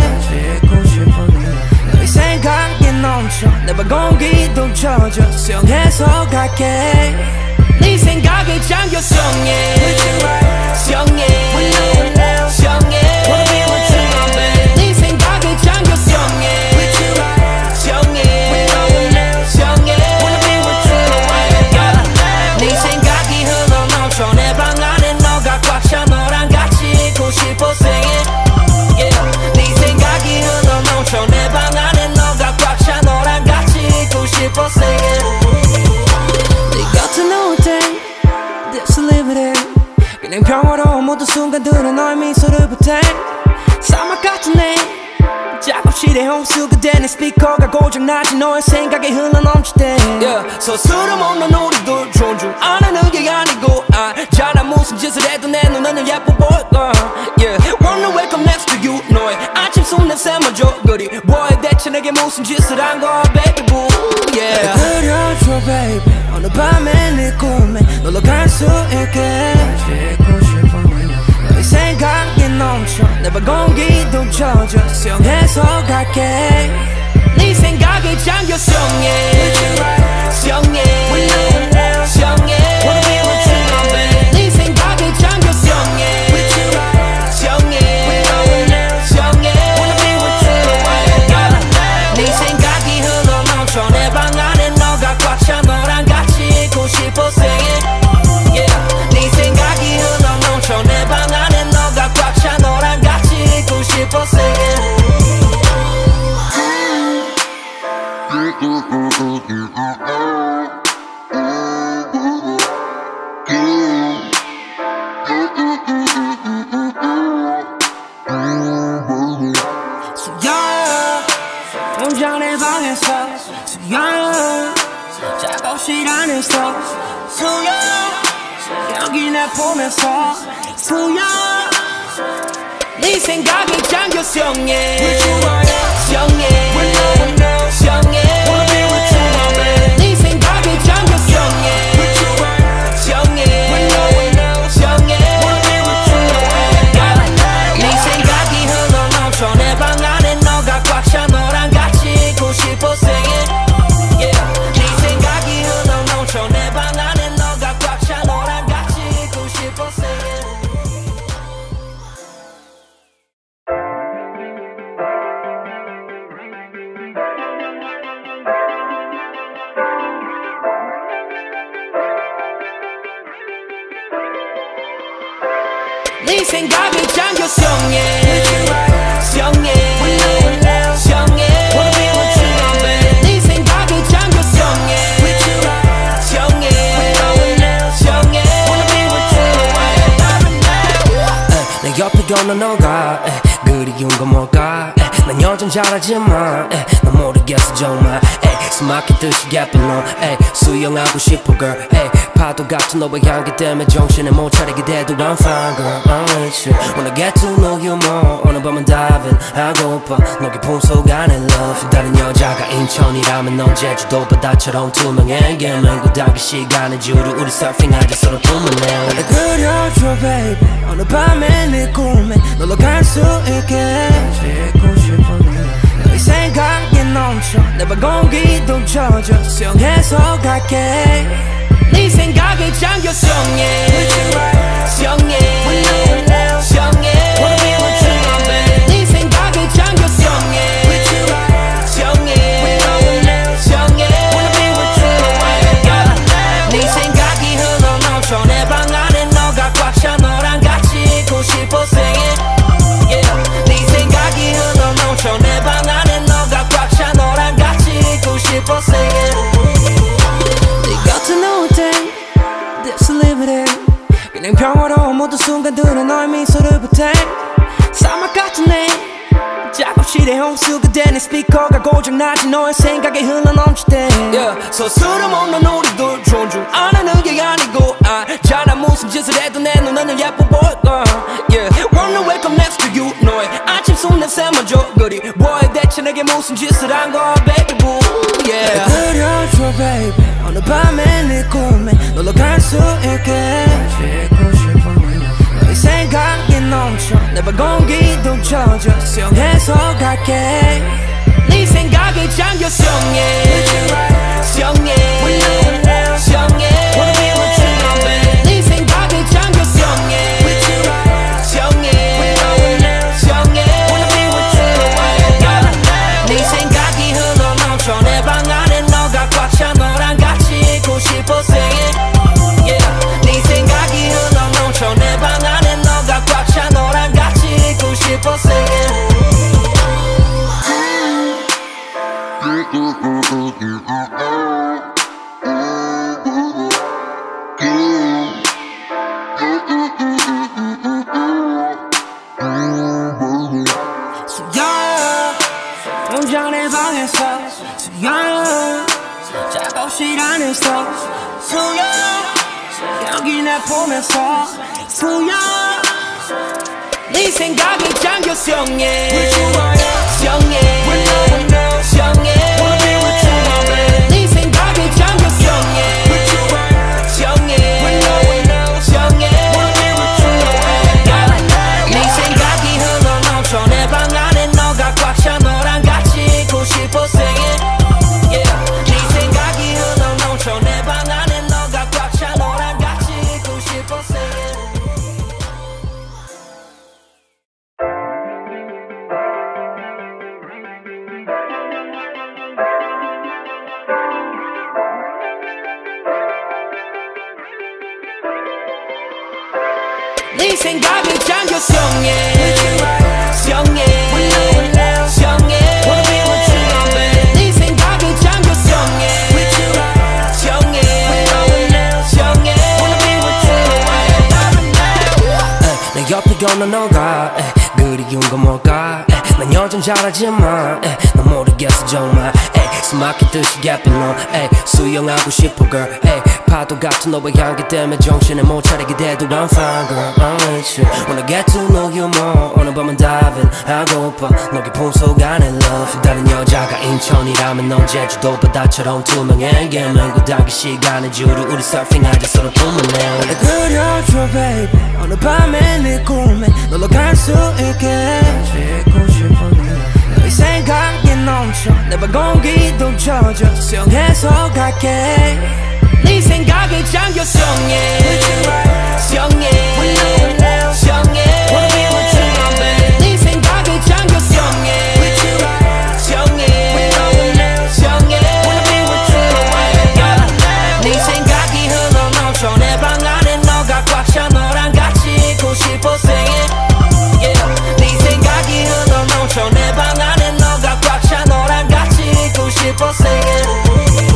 너의 생각이 넘쳐 내 발 공기도 젖어 수영해서 갈게 네 생각에 잠겨 수영해 수영해 수영해 Wanna be with you my baby 네 생각에 잠겨 수영해 수영해 수영해 Wanna be with you 네 생각이 흘러넘쳐 내 방 안에 너가 꽉 차 너랑 같이 있고 싶어 sing it 네 생각이 흘러넘쳐 내 방 안에 너가 꽉 차 너랑 같이 있고 싶어 sing it 네 곁에 누울 때 This liberty 그냥 평화로운 모든 순간들은 너의 미소를 보태 사막 같은 내 작업실에 홍수가 되는 스피커가 고장나지 너의 생각에 흘러넘칠 때 서스럼 없는 우리들 존중 안 하는 게 아니고 알잖아 무슨 짓을 해도 내 눈에는 예뻐 보일까 Wanna wake up next to you 너의 아침 손냄새마저 그리워해 대체 내게 무슨 짓을 한 거야 baby boo 그려줘 baby 어느 밤에 네 꿈에 놀러 갈 수 있게 너의 생각이 넘쳐 내 발 공기도 젖어 수영해서 갈게 네 생각에 잠겨 수영해 수영해 수영해 Wanna be with you my baby 네 생각에 잠겨 수영해 수영해 수영해 Wanna be with you 네 생각이 흘러넘쳐 내 방 안에 너가 꽉 차 너랑 같이 있고 싶어 sing it 네 생각이 흘러넘쳐 내 방 안에 너가 꽉 차 너랑 같이 있고 싶어 sing it 수영 여기 날 보면서 수영 네 생각이 잠겨 수영해 수영해 수영해 네 생각이 잠겨 수영해 수영해 수영해 네 생각이 흘러넘쳐 내 방 안에 너가 꽉 차 너랑 같이 있고 싶어 say it 네 생각이 흘러넘쳐 내 방 안에 너가 꽉 차 너랑 같이 있고 싶어 say it 네 생각이 잠겨 수영해 수영해 수영해 네 생각이 잠겨 수영해 수영해 수영해 내 옆에 걷는 너가 그리운 건 뭘까 난 여전 잘하지만 난 모르겠어 정말 숨막힌 듯이 개뿔러 수영하고 싶어 girl 파도 같은 너의 향기 때문에 정신을 못 차리게 돼도 I'm fine girl I'm with you When I get to know you more 오늘 밤은 diving 하고파 너 깊은 속 안에 love 다른 여자가 인천이라면 넌 제주도 바다처럼 투명해 맹구 당길 시간의 주로 우리 서핑하자 서로 품을 내 날 그려줘 baby 어느 밤에 네 꿈에 놀러 갈 수 있게 잊고 싶어 너의 생각이 넘쳐 내 방 공기도 젖어 수영해서 갈게 네 생각이 잠겨 수영해 수영해 수영해 네 생각이 잠겨 수영해 수영해 수영해 네 생각이 흘러넘쳐 내 방 안에 너가 꽉 차 너랑 같이 있고 싶어 say it 네 생각이 흘러넘쳐 내 방 안에 너가 꽉 차 너랑 같이 있고 싶어 say it 네 곁에 누울 때 This liberty 그냥 평화로운 모든 순간들은 너의 미소를 보태 사막 같은 내 작업실에 홍수가 되는 스피커가 고장나지 너의 생각에 흘러넘칠 때 서스럼 없는 우리들 존중 안 하는 게 아니고 알잖아 무슨 짓을 해도 내 눈에는 예뻐 보일까 Wanna wake up next to you 너의 아침 손냄새마저 그리 뭐해 대체 내게 무슨 짓을 한 거야 baby boo 그려줘 baby 어느 밤에 네 꿈에 놀러 갈 수 있게 잊고 싶어 너의 생각이 넘쳐 내 방 공기도 젖어 수영해서 갈게 네 생각이 잠겨 수영해 수영해 수영해 네 생각이 잠겨 수영해 수영해 수영해 네 생각이 흘러넘쳐 내 방 안에 너가 꽉 차 너랑 같이 있고 싶어 say it 네 생각이 흘러넘쳐 내 방 안에 너가 꽉 차 너랑 같이 있고 싶어 say it 수영 혼자 내 방에서 수영 작업실 안에서 수영 여기 날 보면서 수영 네 생각이 잠겨 수영해 수영해 수영해 네 생각이 잠겨 수영해 수영해 수영해 네 생각이 흘러넘쳐 내 방 안에 너가 꽉 차 너랑 같이 있고 싶어 say it 네 생각이 흘러넘쳐 내 방 안에 너가 꽉 차 너랑 같이 있고 싶어 say it 네 생각이 잠겨 수영해 수영해 수영해 네 생각이 잠겨 수영해 수영해 수영해 내 옆에 걷는 너가 그리운 건 뭘까 난 여전 잘하지만 넌 모르겠어 정말 숨막히듯이 예쁜 넌 수영하고 싶어 girl 파도 같은 너의 향기 때문에 정신을 못 차리게 돼도 I'm fine girl I'm with you Wanna get to know you more 오늘 밤은 diving 하고파 너 깊은 속 안에 love 다른 여자가 인천이라면 넌 제주도 바다처럼 투명해 맹구 닿기 시간의 주로 우리 서핑하자 서로 꿈을 내 그려줘 baby 어느 밤에 네 꿈에 놀러 갈 수 있게 지고 싶어 너의 생각이 넘쳐 내 발 공기도 젖어 수영해서 갈게 네 생각에 잠겨 수영해 수영해 수영해 Wanna be with you my baby 네 생각에 잠겨 수영해 수영해 수영해 Wanna be with you my baby 네 생각이 흘러 넘쳐 내 방 안에 너가 꽉 차 너랑 같이 있고 싶어 sing it yeah 네 생각이 흘러 넘쳐 내 방 안에 너가 꽉 차 너랑 같이 있고 싶어 sing it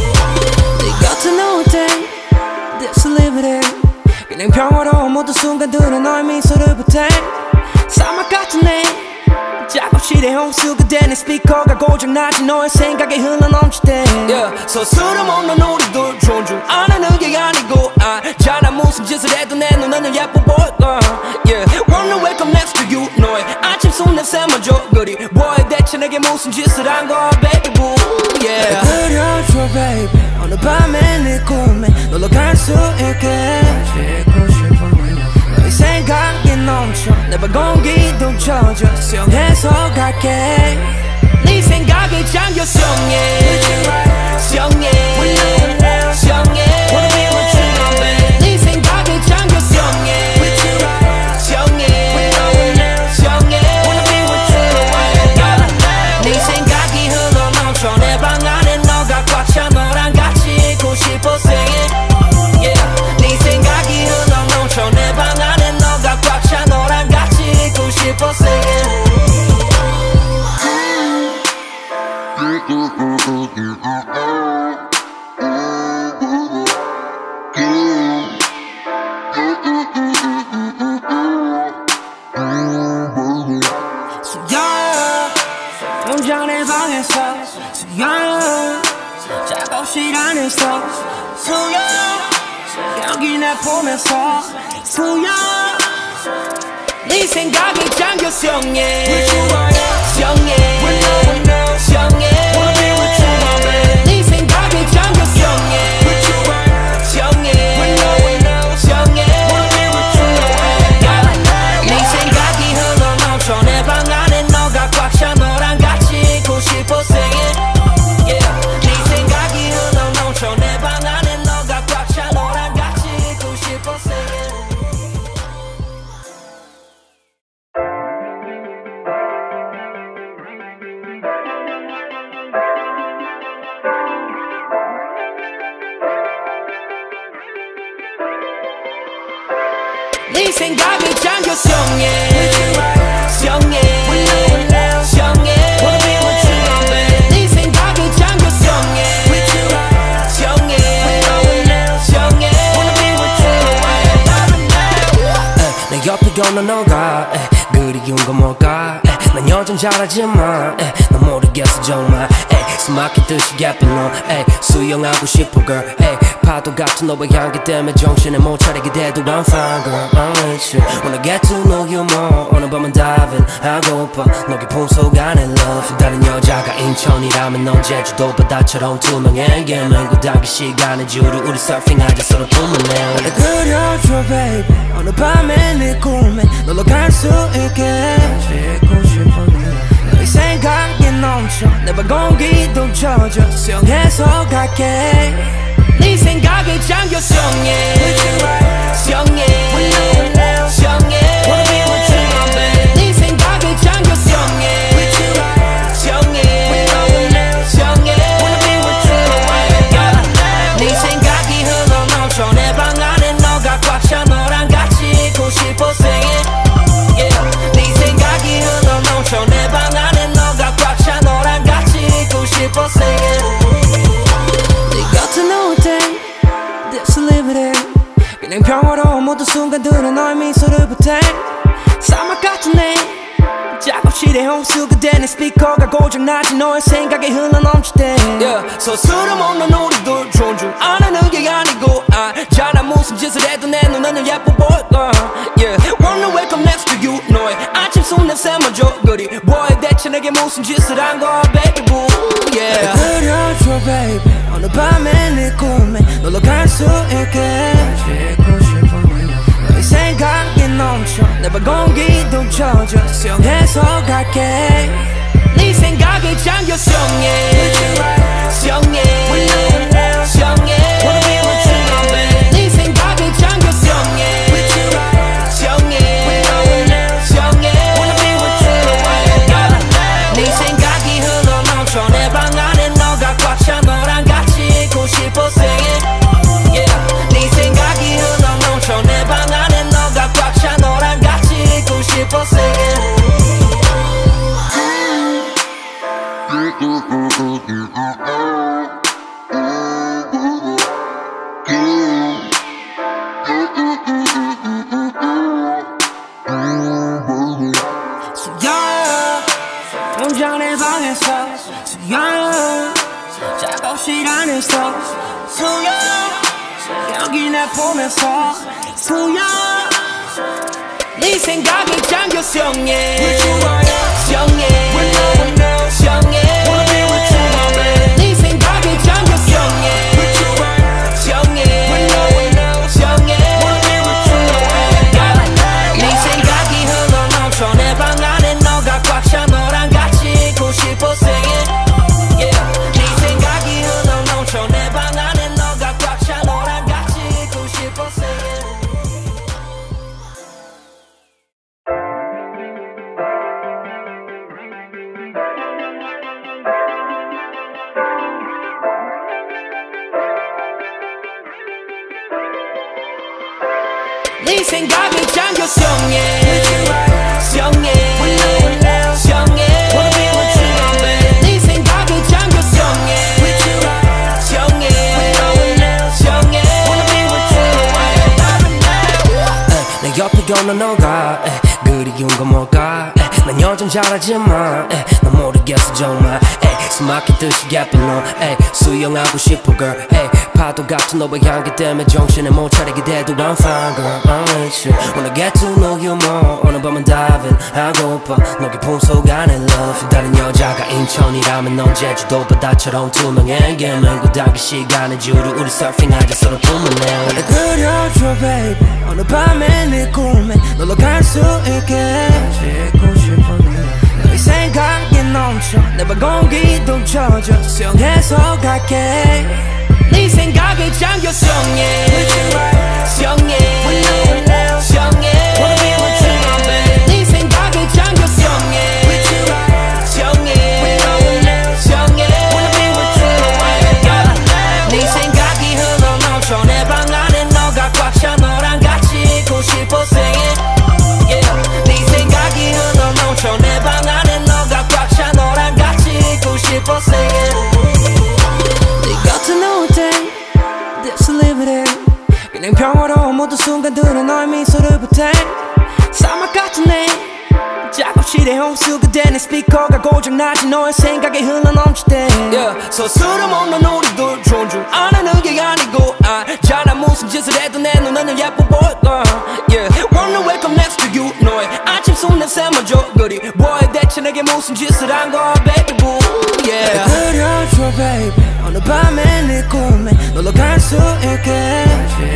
This liberty 그냥 평화로운 모든 순간들은 너의 미소를 보태 사막 같은 내 작업실에 홍수가 되는 스피커가 고장나지 너의 생각에 흘러넘칠 때 서스럼 없는 우리들 존중 안 하는 게 아니고 알잖아 무슨 짓을 해도 내 눈에는 예뻐 보여 Wanna wake up next to you 너의 아침 손냄새 먼저 그리 뭐해 대체 내게 무슨 짓을 한 거야 baby boo 그려줘 baby 어느 밤에 네 꿈에 놀러 갈 수 있게 지고 싶어 너의 생각이 넘쳐 내 발 공기도 젖어 수영해서 갈게 네 생각에 잠겨 수영해 수영해 수영해 Wanna be with you my baby 네 생각에 잠겨 수영해 수영해 수영해 Wanna be with you my baby 네 생각이 흘러 넘쳐 내 방 안에 너가 꽉 차 너랑 같이 있고 싶어 sing it yeah 네 생각이 흘러 넘쳐 내 방 안에 너가 꽉 차 너랑 같이 있고 싶어 sing it 수영 내 방에서 수영 작업실 안에서 수영 여기 내 보면서 수영 네 생각에 잠겨 수영해 수영해 수영해 Wanna be with you my baby 네 생각에 잠겨 수영해 수영해 수영해 Wanna be with you my baby 네 생각이 흘러 넘쳐 내 방 안에 너가 꽉 차 너랑 같이 있고 싶어 sing it yeah 네 생각이 흘러 넘쳐 내 방 안에 너가 꽉 차 너랑 같이 있고 싶어 sing it 네 생각에 잠겨 수영해 수영해 수영해 Wanna be with you my baby 네 생각에 잠겨 수영해 수영해 수영해 Wanna be with you my baby 내 옆에 걷는 너가 그리운 건 뭘까 난 여전 잘하지만 넌 모르겠어 정말 숨막히듯이 예쁜 넌 수영하고 싶어 girl 파도 같은 너의 향기 때문에 정신을 못 차리게 돼도 I'm fine girl I'm with you Wanna get to know you more 오늘 밤은 diving 하고파 너 깊은 속 안에 love 다른 여자가 인천이라면 넌 제주도 바다처럼 투명해 맹구 닿기 시간의 주로 우리 서핑하자 서로 꿈을 내 그려줘 baby 어느 밤에 네 꿈에 놀러 갈 수 있게 지고 싶어 너의 생각이 넘쳐 내 발 공기도 젖어 수영해서 갈게 네 생각에 잠겨 수영해 수영해 수영해 Wanna be with you my baby 네 생각에 잠겨 수영해 수영해 수영해 Wanna be with you my baby 네 생각이 흘러 넘쳐 내 방 안에 너가 꽉 차 너랑 같이 있고 싶어 sing it yeah 네 생각이 흘러 넘쳐 내 방 안에 너가 꽉 차 너랑 같이 있고 싶어 sing it 네 곁에 놓을 때 This liberty 그냥 평화로운 모든 순간들은 너의 미소를 보태 사막 같은 내 작업실에 홍수가 되는 스피커가 고장나지 너의 생각에 흘러넘칠 때 서술을 먹는 우리들 존중 안 하는 게 아니고 알잖아 무슨 짓을 해도 내 눈에는 예뻐 보일까 Wanna wake up next to you 너의 아침 손냄새 먼저 그리 뭐해 대체 내게 무슨 짓을 한 거야 baby boo 그려줘 baby 어느 밤에 네 꿈에 놀러 갈 수 있게 너의 생각이 넘쳐 내 발 공기도 젖어 수영해서 갈게 네 생각에 잠겨 수영해 수영해 수영해 네 생각에 잠겨 수영해 수영해 수영해 네 생각이 흘러넘쳐 내 방 안에 너가 꽉 차 너랑 같이 있고 싶어 sing it 네 생각이 흘러넘쳐 내 방 안에 너가 꽉 차 너랑 같이 있고 싶어 sing it 혼자 내 방에서 수영 작업실 안에서 수영 여기 내 보면서 수영 네 생각에 잠겨 수영해 수영해 수영해 네 생각에 잠겨 수영해 수영해 수영해 네 생각이 흘러넘쳐 내 방 안에 너가 꽉 차 너랑 같이 있고 싶어 sing it 네 생각이 흘러넘쳐 내 방 안에 너가 꽉 차 너랑 같이 있고 싶어 sing it 네 생각에 잠겨 수영해 수영해 수영해 네 생각에 잠겨 수영해 수영해 수영해 내 옆에 걷는 너가 그리운 건 뭘까 난 여전 잘하지만 난 모르겠어 정말 숨 막히듯이 예쁜 너 수영하고 싶어 girl 파도 같은 너의 향기 때문에 정신을 못 차리게 돼도 I'm fine girl I'm with you Wanna get to know you more 오늘 밤은 diving 하고파 너 깊은 속 안에 love 다른 여자가 인천이라면 넌 제주도 바다처럼 투명해 개면고 당긴 시간의 주로 우리 서핑하자 서로 품을 내 그려줘 baby 어느 밤에 네 꿈에 놀러 갈 수 있게 너의 생각이 넘쳐 내 발 공기도 젖어 수영해서 갈게 네 생각에 잠겨 수영해 수영해 수영해 네 생각에 잠겨 수영해 수영해 수영해 네 생각이 흘러넘쳐 내 방 안에 너가 꽉 차 너랑 같이 있고 싶어 sing it 네 생각이 흘러넘쳐 내 방 안에 너가 꽉 차 너랑 같이 있고 싶어 sing it 곁에 누울 때 This liberty 그냥 평화로운 모든 순간들은 너의 미소를 보태 사막 같은 내 작업실에 홍수가 되는 스피커가 고장나지 너의 생각에 흘러넘칠 때 서술을 먹는 우리들 존중 안 하는 게 아니고 알잖아 무슨 짓을 해도 내 눈에는 예뻐 보일까 Wanna wake up next to you 너의 아침 손냄새 먼저 그리 뭐해 대체 내게 무슨 짓을 한 거야 baby boo 그려줘 baby 어느 밤에 네 꿈에 놀러 갈 수 있게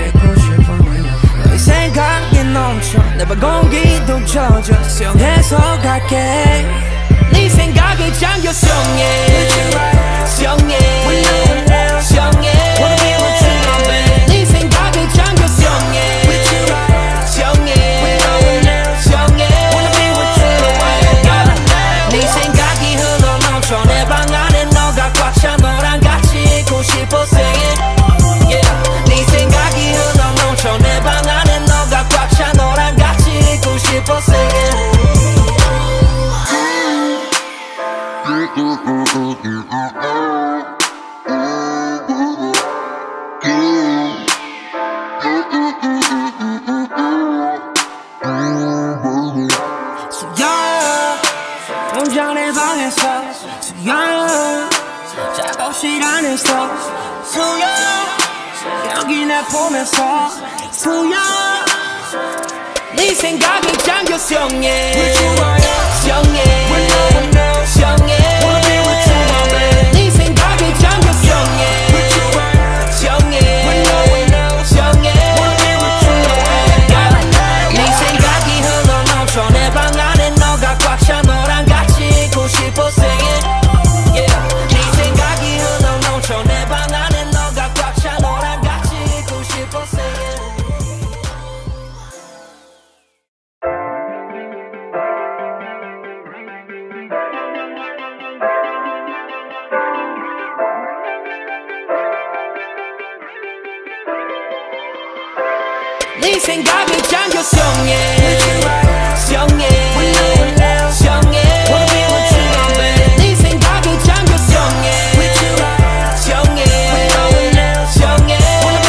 너의 생각이 넘쳐 내 발 공기도 젖어 수영해서 갈게 네 생각에 잠겨 수영해 수영해 수영해 네 생각에 잠겨 수영해 수영해 수영해 네 생각이 흘러넘쳐 내 방 안에 너가 꽉 차 너랑 같이 있고 싶어 sing it 네 생각이 흘러넘쳐 내 방 안에 너가 꽉 차 너랑 같이 있고 싶어 sing it 안에서 수영 여기 날 보면서 수영 네 생각에 잠겼어 영예 영예 영예 네 생각에 잠겼어 영예 영예 영예 네 생각이 흘러넘쳐 내 방 안에 너가 꽉 차 너랑 같이 있고 싶어 say it 네 생각이 흘러넘쳐 내 방 안에 너가 꽉 차 너랑 같이 있고 싶어 say it 네 생각에 잠겼어 영예 영예 영예 네 생각에 잠겼어 영예 영예 영예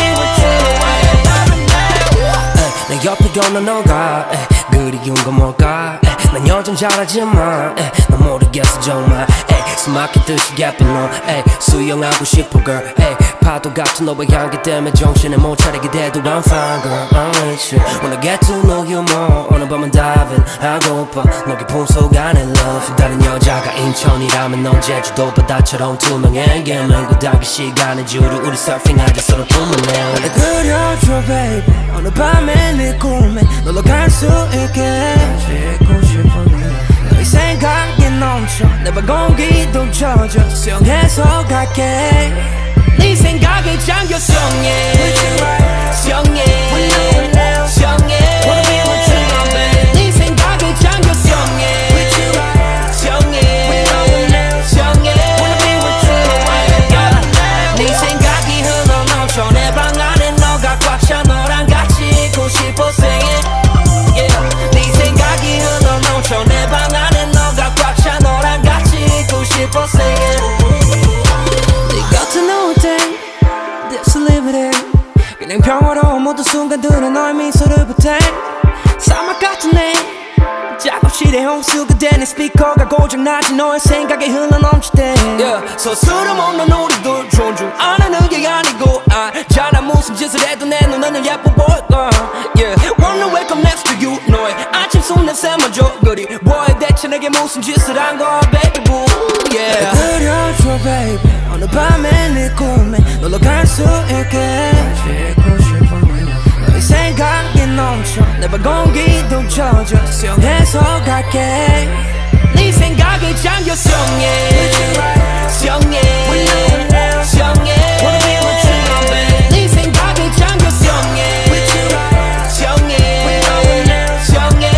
내 옆에 걷는 너가 그리운 건 뭘까 난 여전 잘하지만 난 모르겠어 정말 숨 막히듯이 깊은 너 수영하고 싶어 girl 파도 같은 너의 향기 때문에 정신을 못 차리게 돼도 I'm fine girl I'm with you When I get to know you more 오늘 밤은 diving 하고파 너 깊은 속 안에 love 다른 여자가 인천이라면 넌 제주도 바다처럼 투명해 맹구 닿기 시간의 주류 우리 서핑하자 서로 품을 내 나를 그려줘 baby 어느 밤에 네 꿈에 놀러 갈 수 있게 짓고 싶어 너의 생각이 넘쳐 내 방 공기도 젖어 수영해서 갈게 네 생각에 잠겼어 영예 영예 영예 네 생각에 잠겼어 영예 영예 영예 네 생각이 흘러넘쳐 내 방 안에 너가 꽉 차 너랑 같이 있고 싶어 say it 네 생각이 흘러넘쳐 내 방 안에 너가 꽉 차 너랑 같이 있고 싶어 say it 네 곁에 놓을 땐 This liberty 그냥 평화로운 모든 순간들은 너의 미소를 보태 사막 같은 내 작업실에 홍수가 되는 스피커가 고장나지 너의 생각에 흘러넘칠 때 서스럼 없는 우리들 존중 안 하는 게 아니고 알잖아 무슨 짓을 해도 내 눈에는 예뻐 보여 Wanna wake up next to you 너의 아침 손냄새마저 그리 뭐해 대체 내게 무슨 짓을 한 거야 baby boo 그려줘 baby 어느 밤에 네 꿈에 놀러 갈 수 있게 짓고 싶어 너의 생각이 넘쳐 내 방 공기도 젖어 수영해서 갈게 네 생각에 잠겼어 영예 영예 영예 네 생각에 잠겼어 영예 영예 영예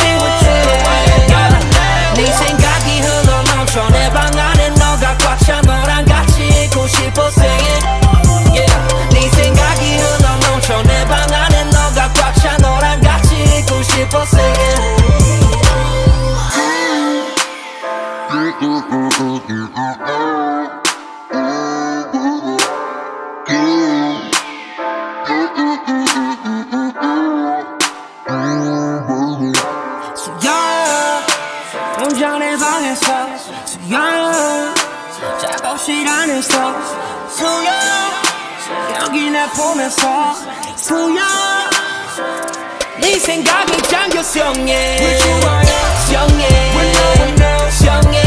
네 생각이 흘러넘쳐 내 방 안에 너가 꽉 차 너랑 같이 있고 싶어 say it 네 생각이 흘러넘쳐 내 방 안에 너가 꽉 차 너랑 같이 있고 싶어 say it 수영 혼자 내 방에서 수영 작업실 안에서 수영 여기 날 보면서 수영 네 생각에 잠겼어 영예 영예 영예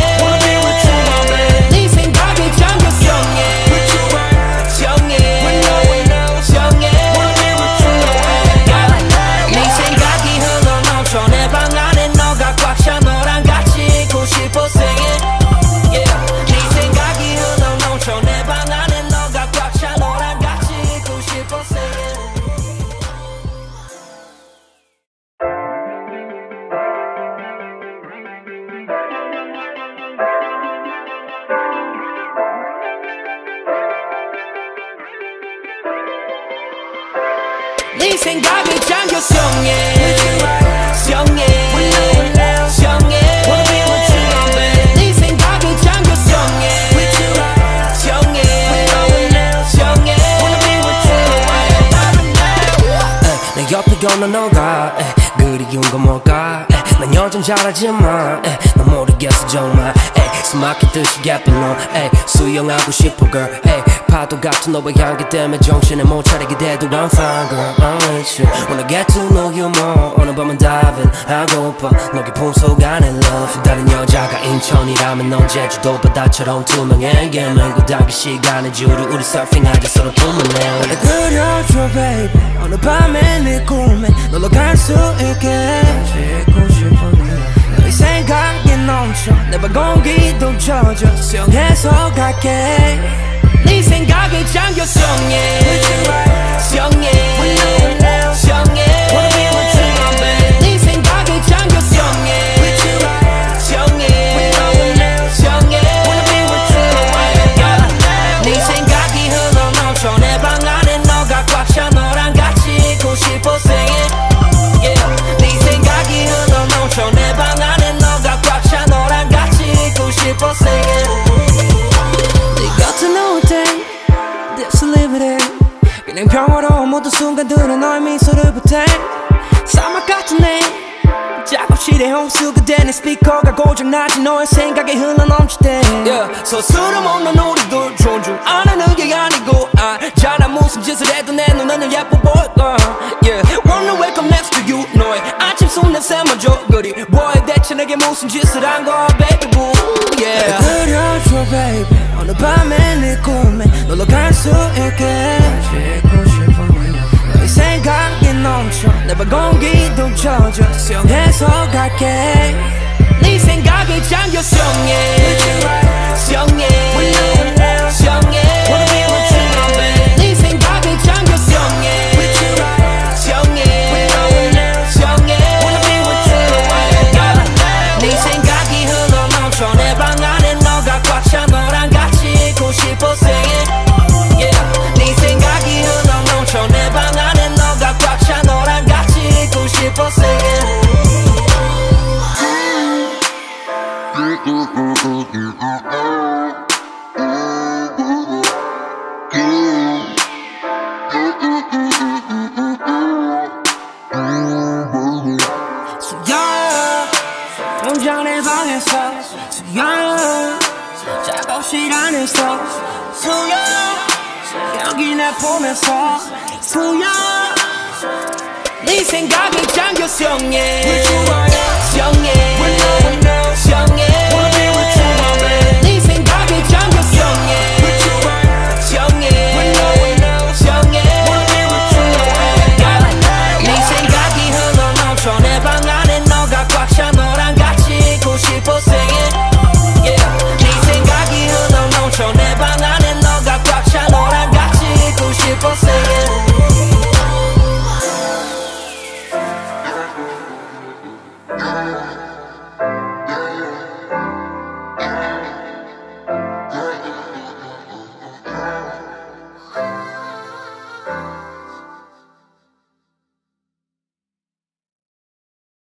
네 생각에 잠겼어 영예 영예 영예 네 생각이 흘러넘쳐 내 방 안에 너가 꽉 차 너랑 같이 있고 싶어 say it 네 생각이 흘러넘쳐 내 방 안에 너가 꽉 차 너랑 같이 있고 싶어 say it 네 생각에 잠겼어 영예 영예 영예 네 생각에 잠겼어 영예 영예 영예 내 옆에 걷는 너가 그리운 건 뭘까 난 여전 잘하지만 난 모르겠어 정말 숨막히듯이 개뿔러 수영하고 싶어 girl 파도 같은 너의 향기 때문에 정신을 못 차리게 돼도 I'm fine girl I'm with you Wanna get to know you more 오늘 밤은 diving 하고파 너 깊은 속 안에 love 다른 여자가 인천이라면 넌 제주도 바다처럼 투명해 예매고 당긴 시간의 줄을 우리 서핑하자 서로 품을 내 나를 그려줘 baby 어느 밤에 네 꿈에 놀러 갈 수 있게 지고 싶어 너의 생각이 넘쳐 내 발 공기도 젖어 수영해서 갈게 네 생각에 잠겨 수영해 수영해 수영해 Wanna be with you my babe 네 생각에 잠겨 수영해 수영해 수영해 Wanna be with you my babe 네 생각이 흘러넘쳐 내 방 안에 너가 꽉 차 너랑 같이 있고 싶어 sing it yeah 네 생각이 흘러넘쳐 내 방 안에 너가 꽉 차 너랑 같이 있고 싶어 sing it 그냥 평화로운 모든 순간들은 너의 미소를 보태 사막 같은 내 작업실에 홍수가 되는 스피커가 고장나지 너의 생각에 흘러넘칠 때 서스럼 없는 우리들 존중 안 하는 게 아니고 알잖아 무슨 짓을 해도 내 눈에는 예뻐 보일 거야 Wanna wake up next to you 너의 아침 손냄새마저 그리 뭐해 대체 내게 무슨 짓을 한 거야 baby boo 그려줘 baby 어느 밤에 네 꿈에 놀러 갈 수 있게 너의 생각이 넘쳐 내 발 공기도 젖어 수영해서 갈게 네 생각에 잠겨 수영해 수영해 수영해 Wanna be with you my babe 네 생각에 잠겨 수영해 수영해 수영해 Wanna be with you my babe 네 생각이 흘러넘쳐 내 방 안에 너가 꽉 차 너랑 같이 있고 싶어 sing it yeah 네 생각이 흘러넘쳐 내 방 안에 너가 꽉 차 너랑 같이 있고 싶어 sing it 수영 운전의 방에서 수영 작업실 안에서 수영 여기 내 보면서 수영 네 생각에 잠겨 수영해 수영해